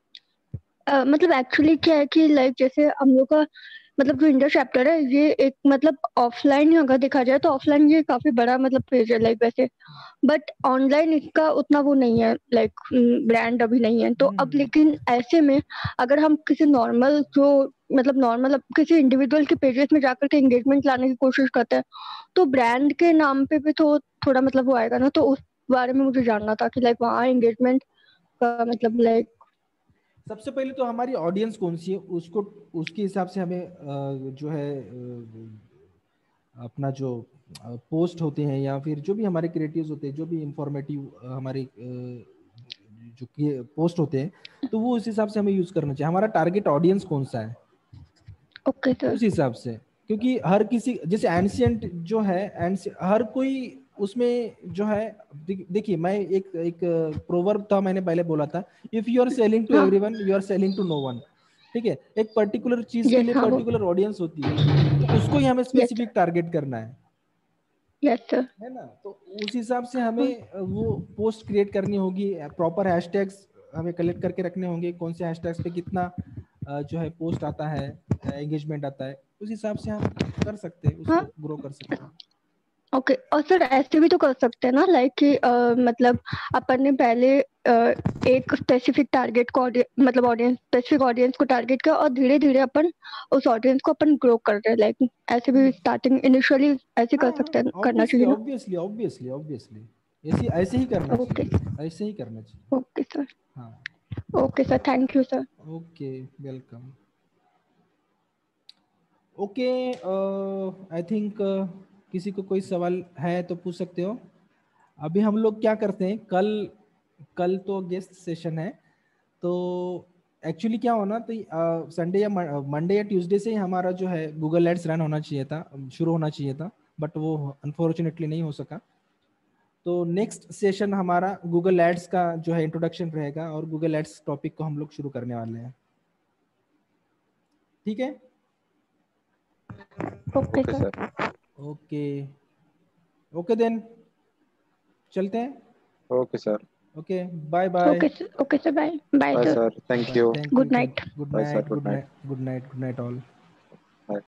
अ, मतलब एक्चुअली क्या है कि लाइक जैसे हम लोग का मतलब जो इंडिया चैप्टर है ये एक मतलब ऑफलाइन ही अगर देखा जाए तो ऑफलाइन ये काफी बड़ा मतलब पेज है लाइक वैसे। बट ऑनलाइन इसका उतना वो नहीं है लाइक ब्रांड अभी नहीं है। तो अब लेकिन ऐसे में अगर हम किसी नॉर्मल जो मतलब नॉर्मल किसी इंडिविजुअल के पेजेस में जाकर के एंगेजमेंट लाने की कोशिश करते हैं तो ब्रांड के नाम पे भी तो थोड़ा मतलब वो आएगा ना। तो उस बारे में मुझे जानना था कि लाइक वहाँ एंगेजमेंट का मतलब लाइक सबसे पहले तो हमारी ऑडियंस कौन सी है उसको, उसके हिसाब से हमें अ, जो है अ, अपना जो पोस्ट होते हैं या फिर जो भी हमारे क्रिएटिव्स होते हैं, जो भी इंफॉर्मेटिव हमारे अ, जो पोस्ट होते हैं, तो वो उस हिसाब से हमें यूज करना चाहिए। हमारा टारगेट ऑडियंस कौन सा है ओके सर उस हिसाब से, क्योंकि हर किसी जैसे एंशियंट जो है एंशियंट, हर कोई उसमें जो है। देखिए मैं एक एक प्रोवर्ब था, मैंने पहले बोला था, if you are selling to हाँ everyone you are selling to no one, ठीक है। एक पर्टिकुलर चीज के यस लिए हाँ वो पर्टिकुलर ऑडियंस होती है, तो उसको ही हमें यस स्पेसिफिक टारगेट करना है यस सर है ना। तो उस हिसाब से हमें वो पोस्ट क्रिएट करनी होगी, प्रॉपर हैशटैग्स हमें कलेक्ट करके रखने होंगे, कौन से हैशटैग्स पे कितना अ, जो है पोस्ट आता है, एंगेजमेंट आता है, उस हिसाब से हम कर सकते हैं, हाँ उसको ग्रो कर सकते हैं। ओके। और सर ऐसे भी तो कर सकते हैं ना लाइक कि अ, मतलब अपन ने पहले अ, एक स्पेसिफिक टारगेट को audience- मतलब ऑडियंस स्पेसिफिक ऑडियंस को टारगेट किया और धीरे धीरे अपन उस ऑडियंस को अपन ग्रो कर रहे हैं लाइक ऐसे भी स्टार्टिंग इनिशियली ऐसे कर हाँ सकते हैं, हाँ करना ऑब्वियसली चाहिए ना। ऑब्वियसली ऑब्वियसली ऑब्वियसली ऐसे ऐसे ही करना ओके चाहिए, ऐसे ही करना चाहिए। ओके सर हाँ okay sir thank you sir. Okay welcome. Okay I think किसी को कोई सवाल है तो पूछ सकते हो। अभी हम लोग क्या करते हैं, कल कल तो गेस्ट सेशन है, तो एक्चुअली क्या होना तो संडे या मंडे या ट्यूसडे से ही हमारा जो है गूगल एड्स रन होना चाहिए था, शुरू होना चाहिए था, बट वो अनफॉर्चुनेटली नहीं हो सका। तो नेक्स्ट सेशन हमारा गूगल एड्स का जो है इंट्रोडक्शन रहेगा, और गूगल एड्स टॉपिक को हम लोग शुरू करने वाले हैं, ठीक है। Okay okay sir sir okay okay then चलते हैं। Okay sir okay bye bye. Okay sir okay sir bye bye bye sir thank bye you thank you good thank night. Good bye sir night good good night night good night good night all.